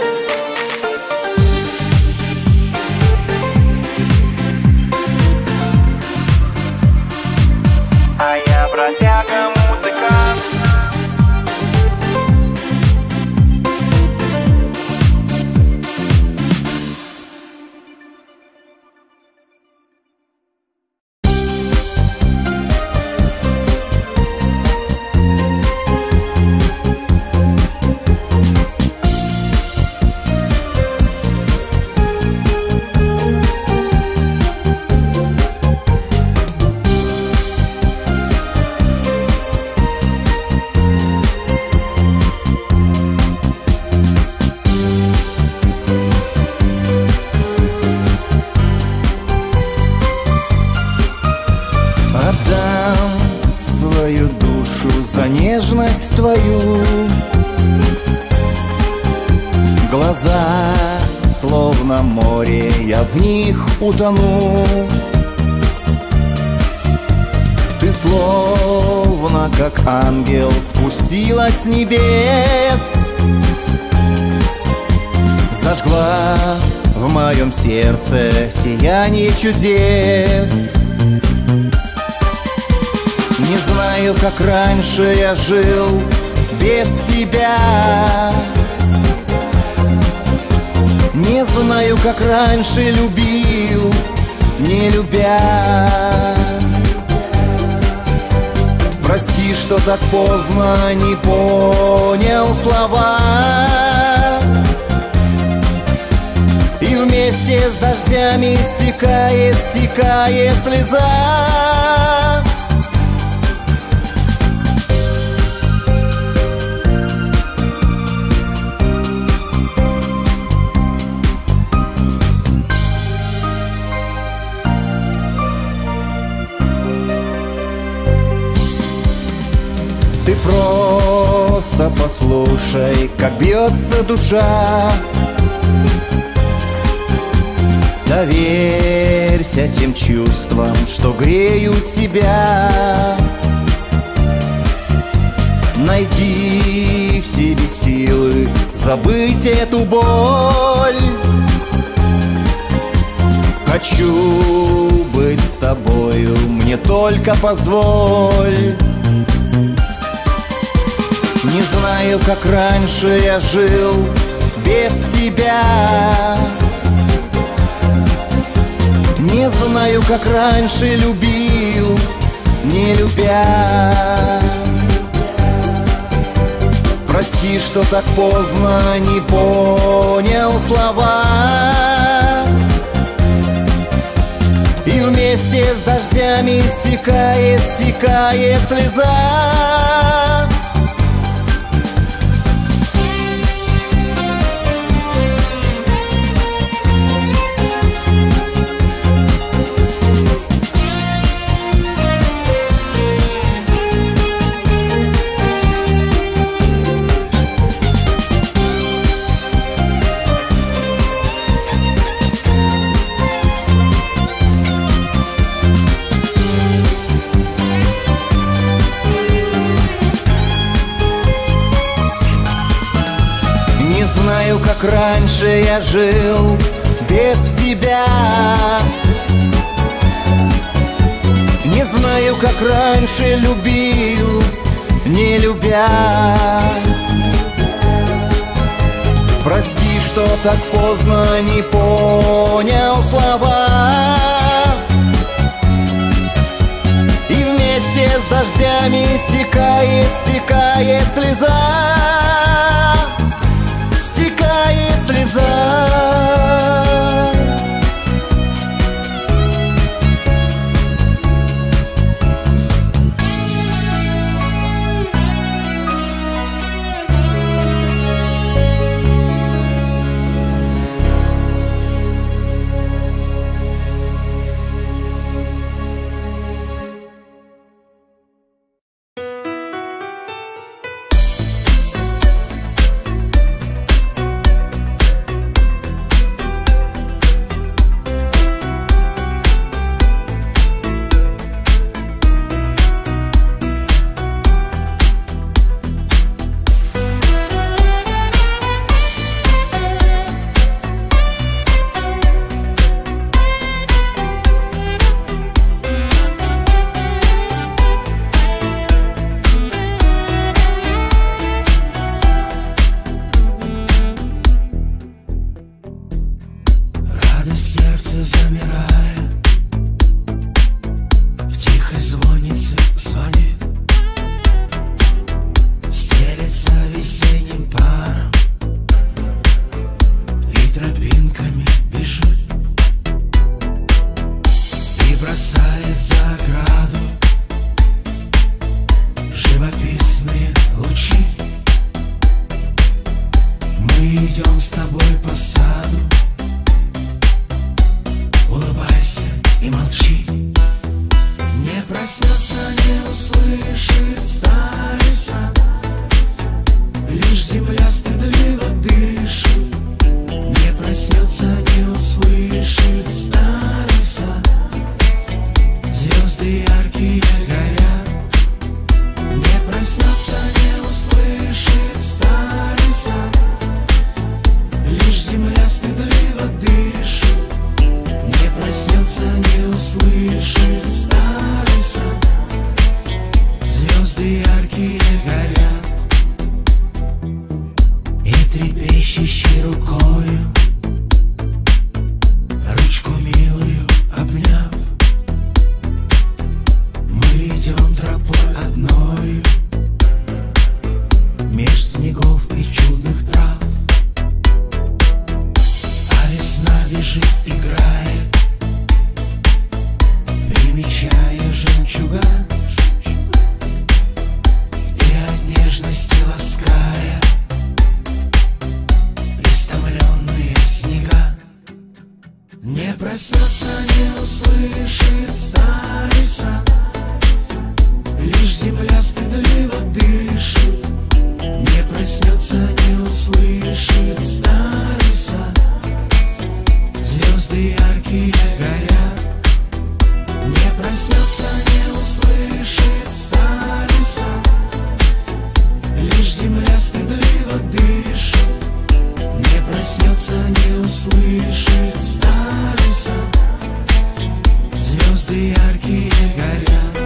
А я бродяга, музыкант. Нежность твою, глаза словно море, я в них утону. Ты словно как ангел спустилась с небес, зажгла в моем сердце сияние чудес. Не знаю, как раньше я жил без тебя, не знаю, как раньше любил, не любя. Прости, что так поздно не понял слова, и вместе с дождями стекает, стекает слеза. Ты просто послушай, как бьется душа. Доверься тем чувствам, что греют тебя. найди в себе силы забыть эту боль. Хочу быть с тобою, мне только позволь. Не знаю, как раньше я жил без тебя. Не знаю, как раньше любил, не любя. Прости, что так поздно не понял слова. И вместе с дождями стекает, стекает слеза. Как раньше я жил без тебя. Не знаю, как раньше любил, не любя. Прости, что так поздно не понял слова. И вместе с дождями стекает, стекает слеза. Стекает слеза. проснется, не услышит старый сон. Звезды яркие горят.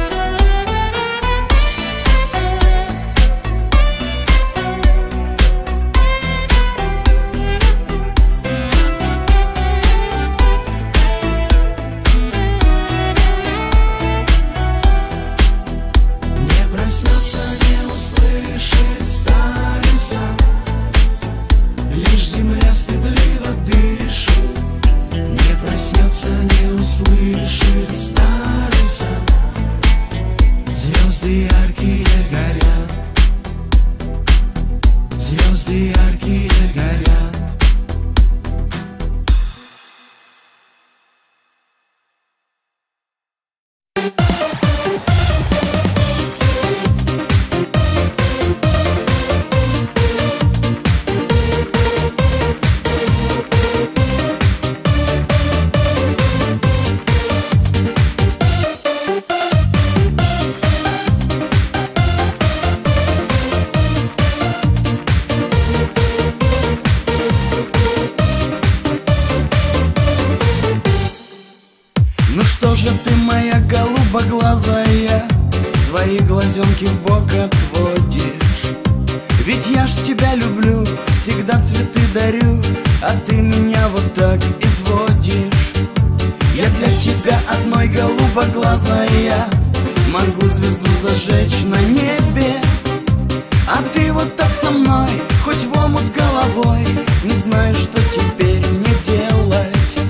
голубоглазая, свои глазенки в бок отводишь. Ведь я ж тебя люблю, всегда цветы дарю, а ты меня вот так изводишь. Я для тебя одной голубоглазая, могу звезду зажечь на небе. А ты вот так со мной, хоть в омут головой, не знаю, что теперь мне делать.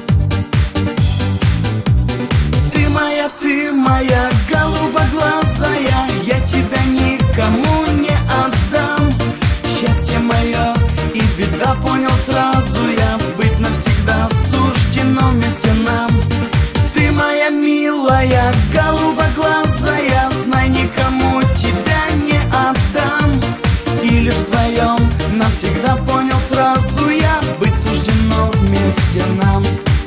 Ты моя голубоглазая, я тебя никому не отдам. Счастье мое и беда, понял сразу я, быть навсегда суждено вместе нам. Ты моя милая голубоглазая, знай, никому тебя не отдам. И лишь вдвоем навсегда, понял сразу я, быть суждено вместе нам.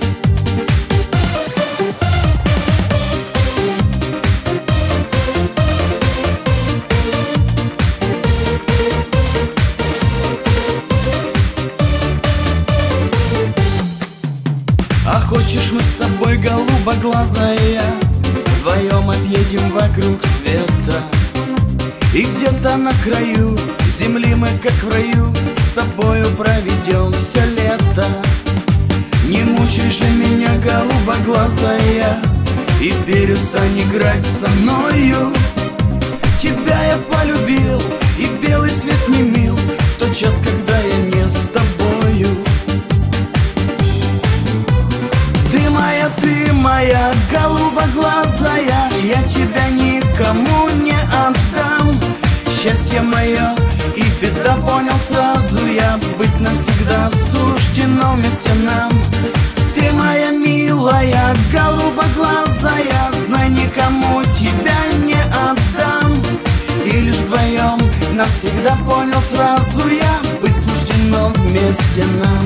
А хочешь, мы с тобой, голубоглазая, вдвоем объедем вокруг света. И где-то на краю земли мы, как в раю, с тобою проведем все лето. Не мучай же меня, голубоглазая, и перестань играть со мною. Тебя я полюбил, и белый свет не мил в тот час, когда я не с тобою. Ты моя голубоглазая, я тебя никому не отдам. Счастье мое и беда, понял сразу я, быть навсегда суждено вместе нам. Ты моя милая голубоглазая, знай, никому тебя не отдам. И лишь вдвоем навсегда, понял сразу я, быть суждено вместе нам.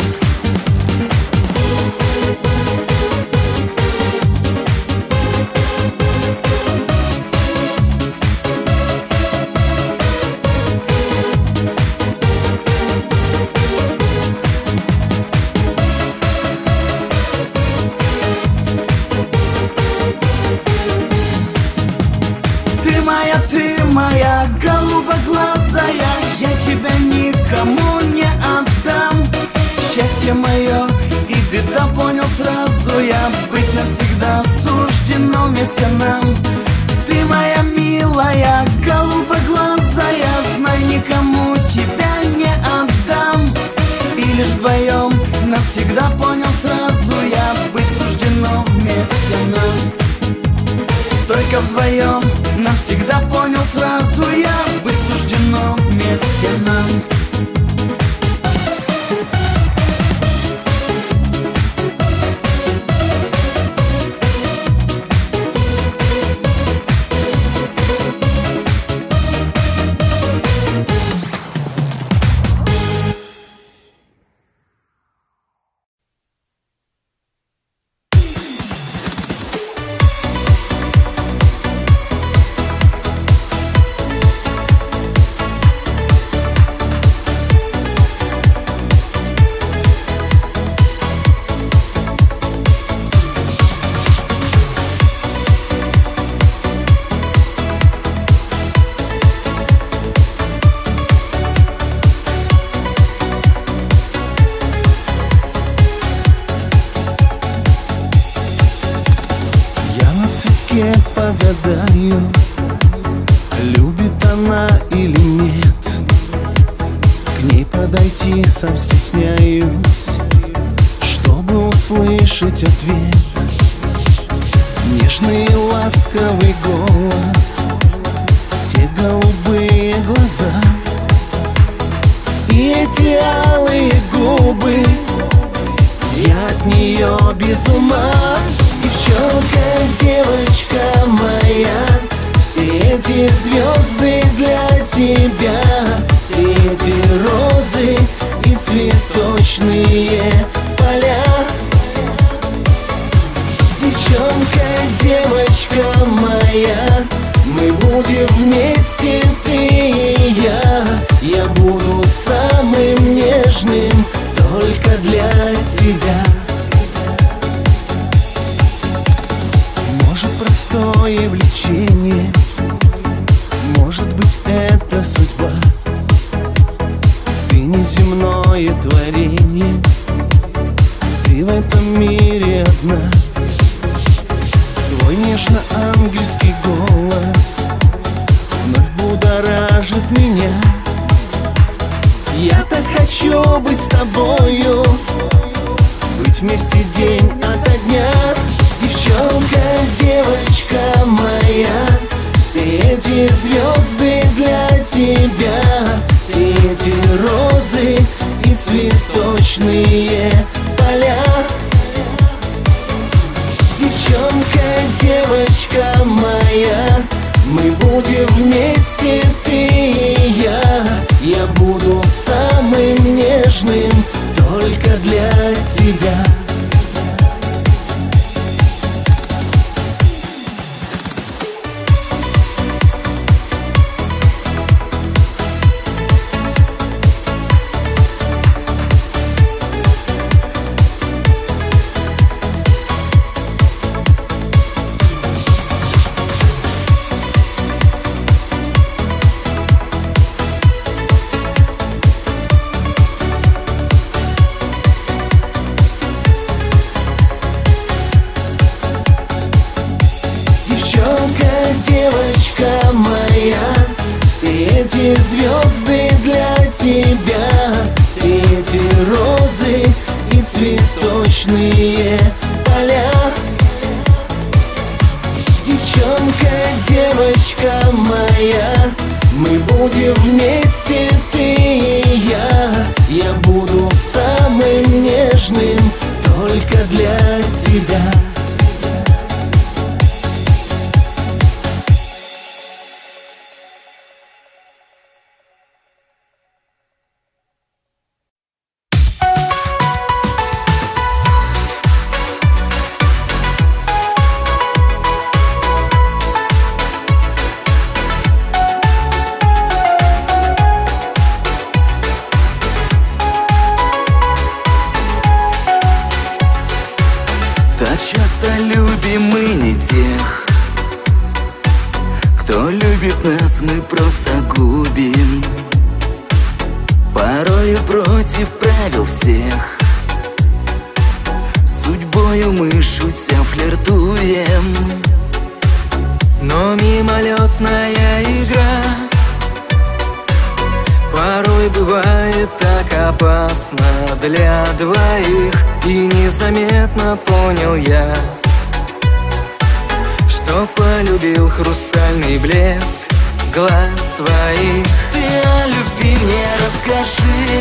Ты моя голубоглазая, я тебя никому не отдам. Счастье мое и беда, понял сразу я, быть навсегда суждено вместе нам. Ты моя милая голубоглазая, знай, никому тебя не отдам. И лишь вдвоем навсегда, понял сразу я, быть суждено вместе нам. Только вдвоем навсегда, понял сразу я, быть суждено вместе нам. не погадаю, любит она или нет. К ней подойти сам стесняюсь, чтобы услышать ответ. Нежный и ласковый голос, те голубые глаза и эти алые губы, я от нее без ума. Девчонка, девочка моя, все эти звезды для тебя, все эти розы и цветочные поля. Девчонка, девочка моя, мы будем вместе, ты и я буду самым нежным только для тебя. Может, простое влечение, может быть, это судьба. Ты неземное творение, ты в этом мире одна. Твой нежно-ангельский голос вновь будоражит меня. Я так хочу быть с тобою, быть вместе день ото дня. Девчонка, девочка моя, все эти звезды для тебя, все эти розы и цветочные поля. Девчонка, девочка моя, мы будем вместе, ты и я буду самым нежным только для тебя. Девочка моя, все эти звезды для тебя, все эти розы и цветочные поля. Девчонка, девочка моя, мы будем вместе, ты и я буду самым нежным только для тебя. Так часто любим мы не тех, кто любит нас, мы просто губим. Порою против правил всех, судьбою мы шутя флиртуем. Но мимолетная игра порой бывает так опасна для двоих. И незаметно понял я, что полюбил хрустальный блеск глаз твоих. Ты о любви мне расскажи,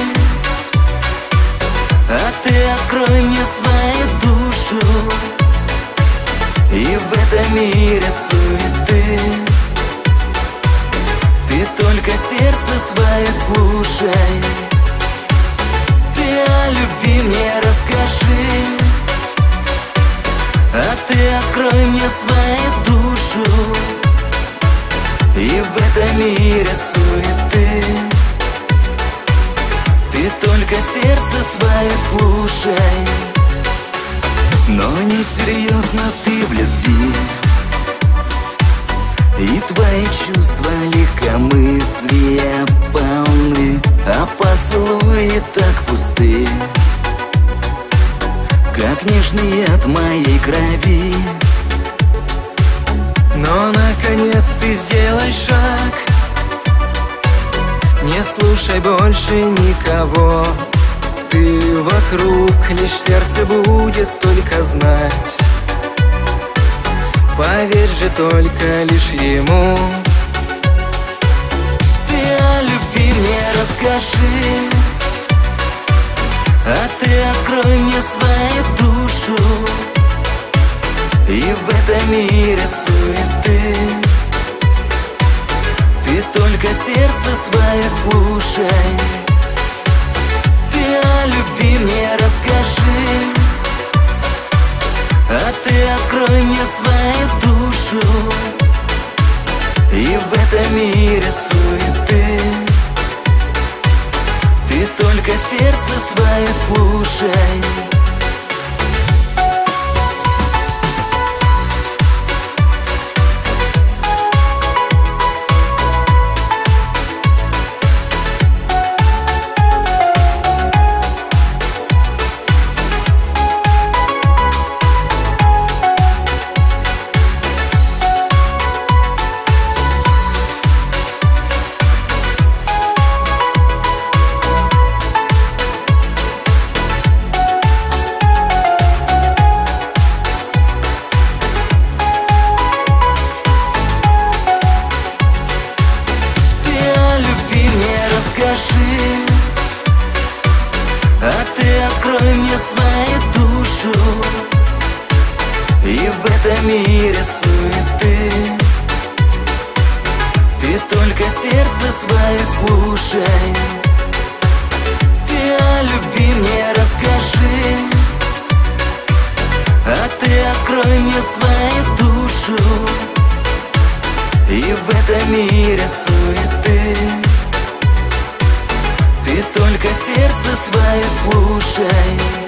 а ты открой мне свою душу. И в этом мире суеты ты только сердце свое слушай. Ты о любви мне расскажи, а ты открой мне свою душу. И в этом мире суеты ты только сердце свое слушай. Но несерьезно ты в любви, и твои чувства легкомыслия полны, а поцелуи так пусты, как нежный яд моей крови. Но наконец ты сделай шаг, не слушай больше никого. Ты вокруг, лишь сердце будет только знать. Поверь же только лишь ему. Ты о любви мне расскажи, а ты открой мне свою душу. И в этом мире суеты ты только сердце свое слушай. Ты о любви мне расскажи, а ты открой мне свою душу. И в этом мире суеты ты только сердце свое слушай. А ты открой мне свою душу. И в этом мире суеты ты только сердце свое слушай. Ты о любви мне расскажи, а ты открой мне свою душу. И в этом мире суеты ты только сердце свое слушай.